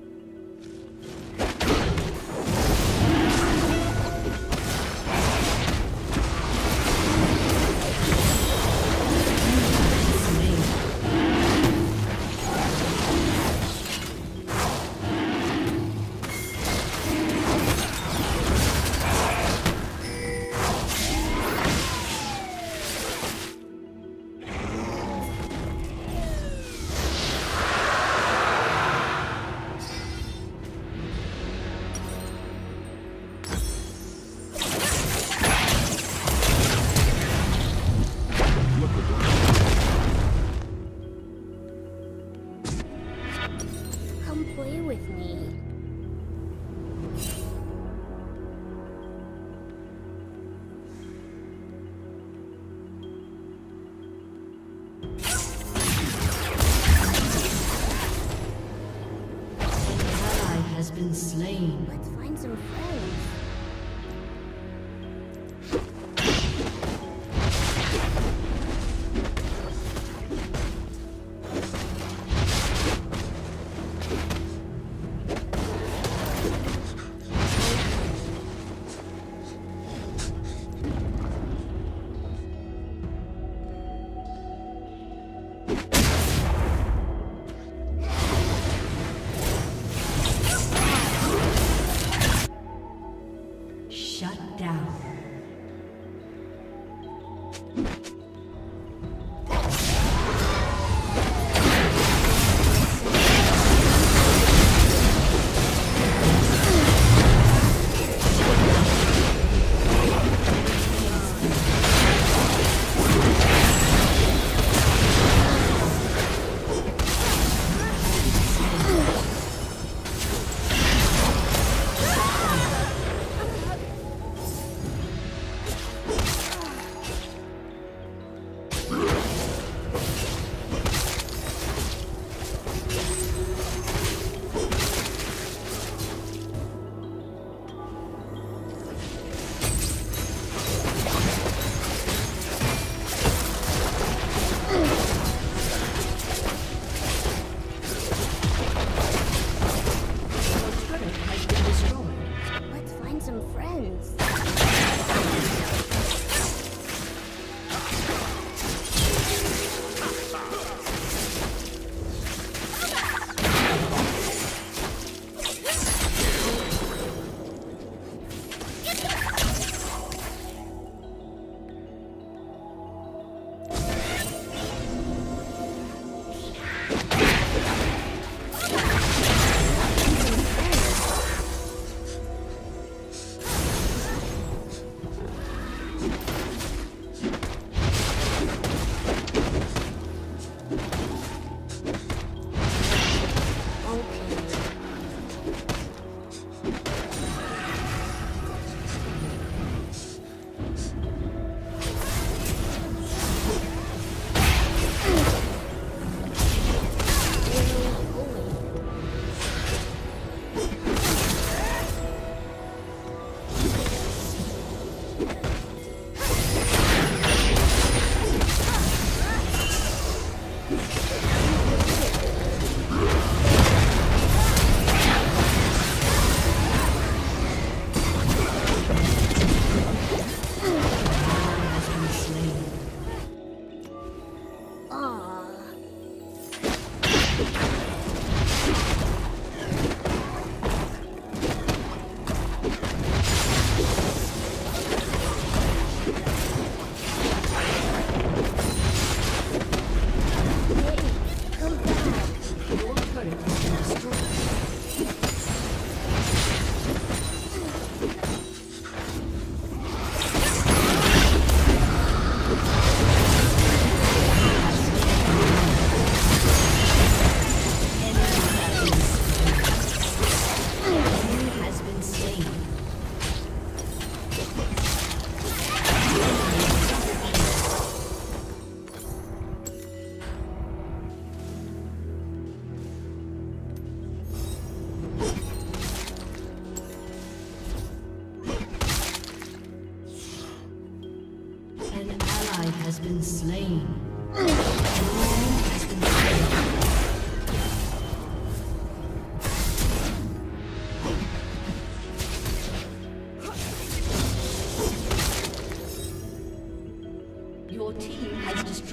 Come play with me. Ally has been slain. Let's find some friends.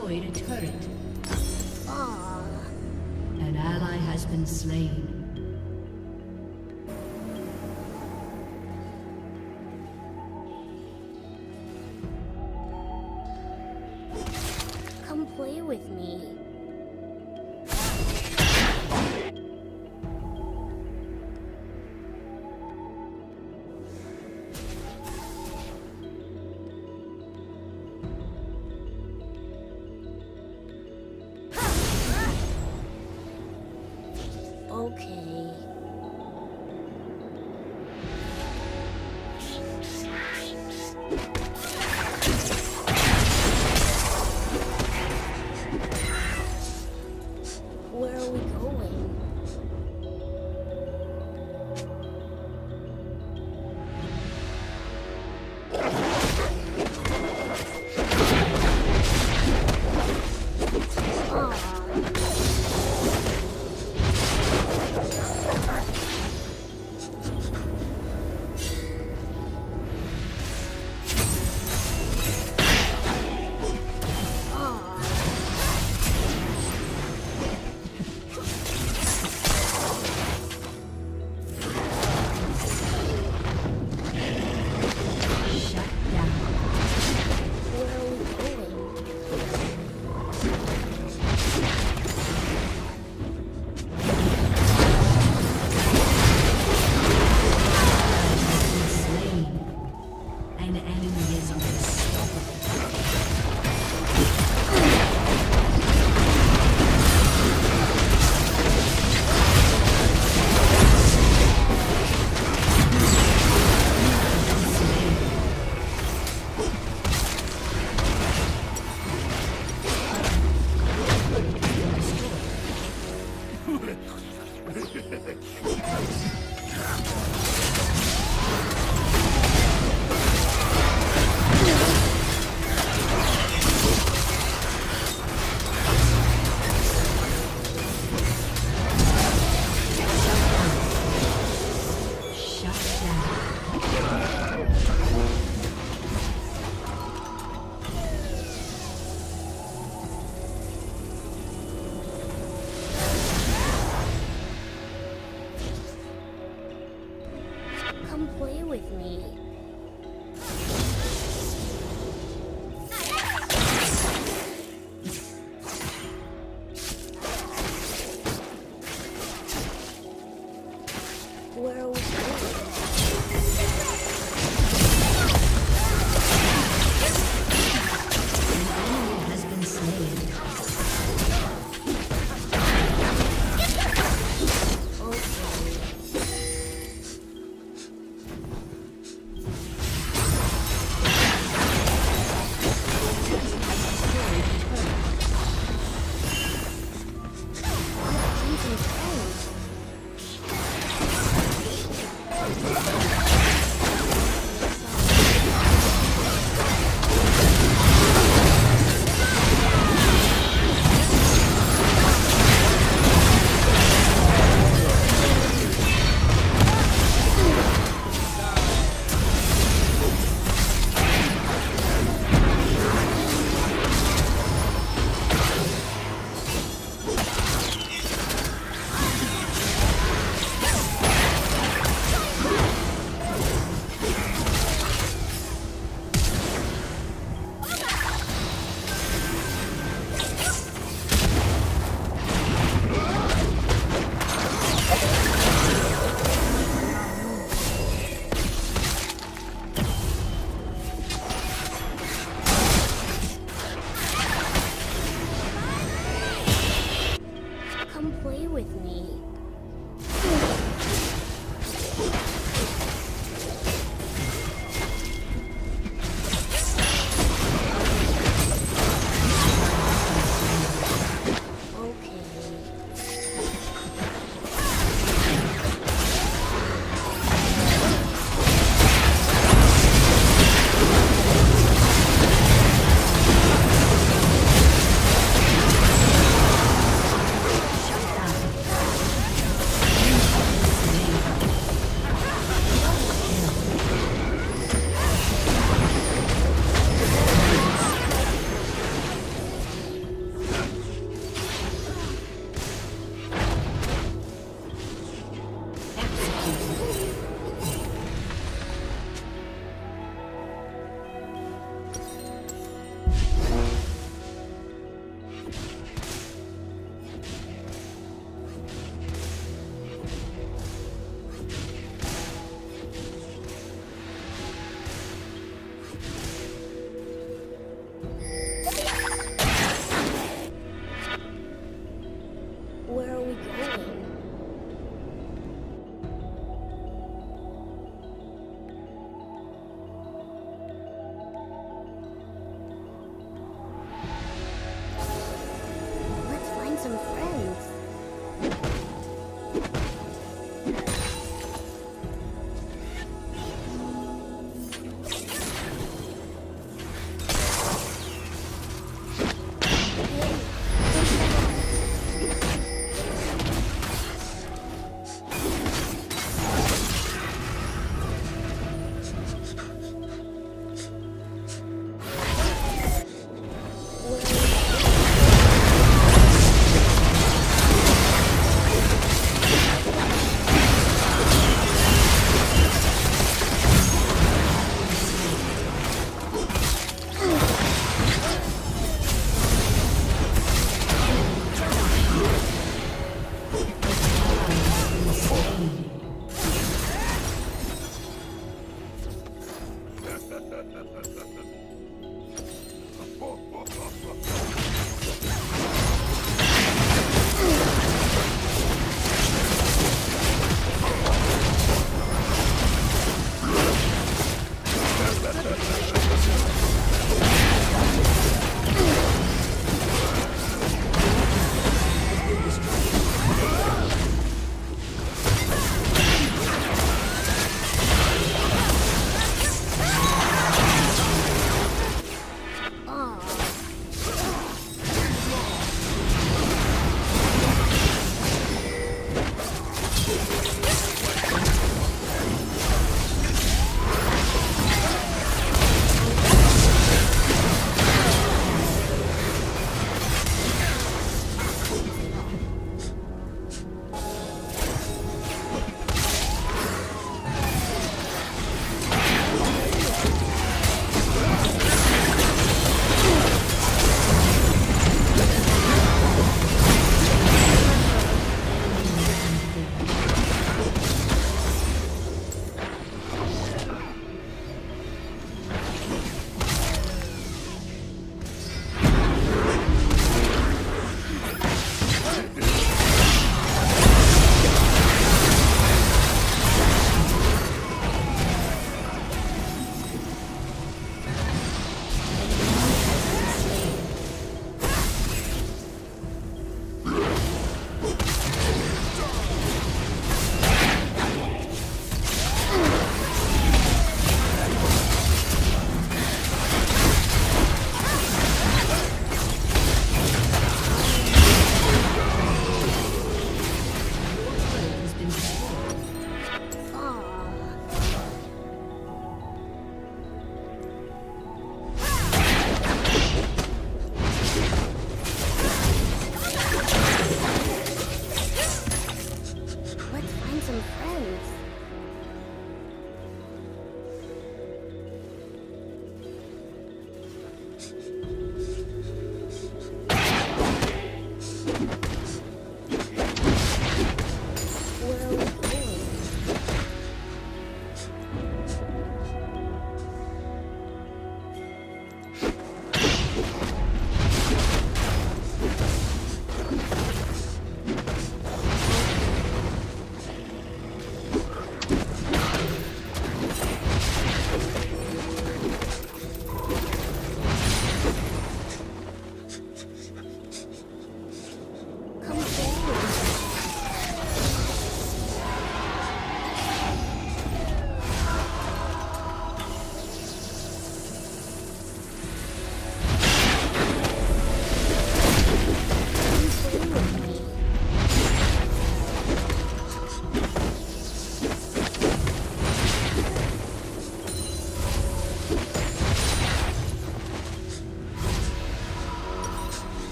destroyed a turret. Aw. An ally has been slain. Come play with me. Okay. Where are we going? Come play with me. Where are we Has been slain. Come play with me.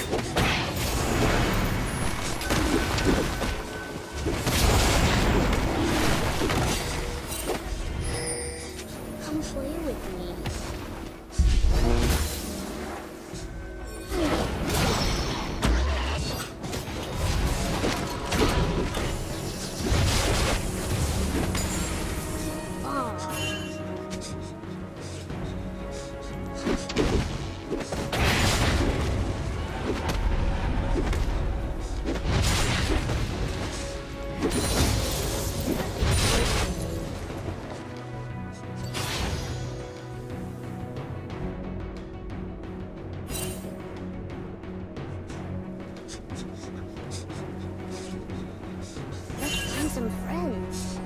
Come play with me. Some friends.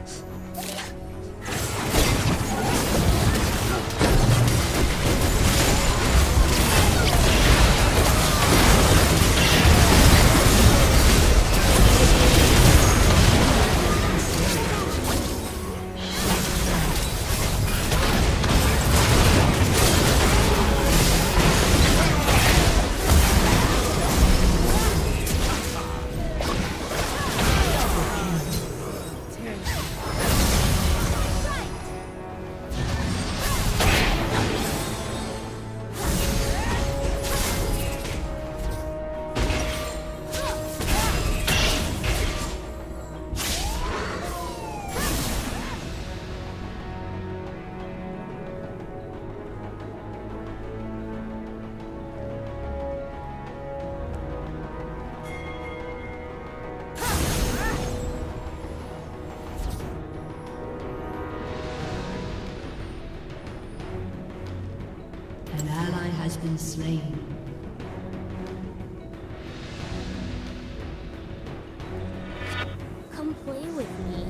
An ally has been slain. Come play with me.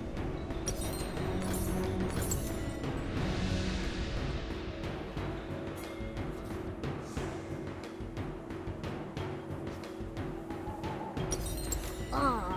Aww.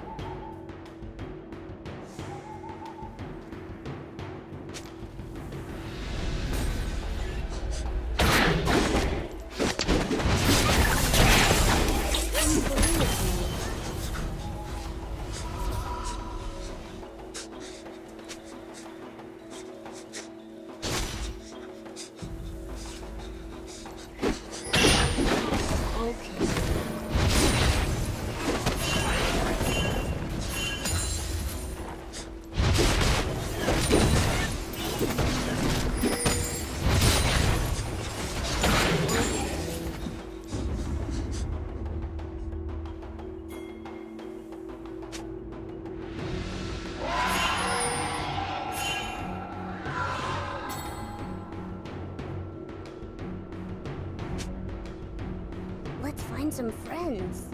Let's find some friends.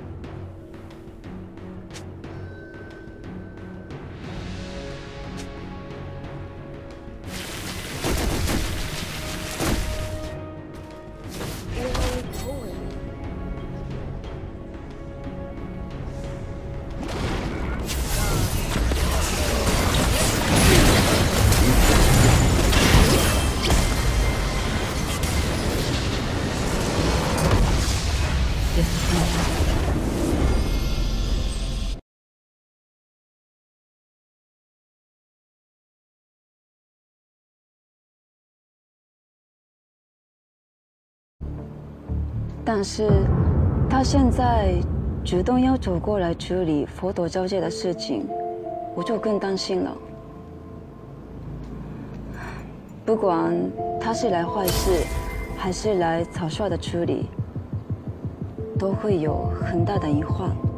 Where are we going? Defeat. 但是他现在主动要走过来处理佛陀交界的事情，我就更担心了。不管他是来坏事，还是来草率的处理，都会有很大的隐患。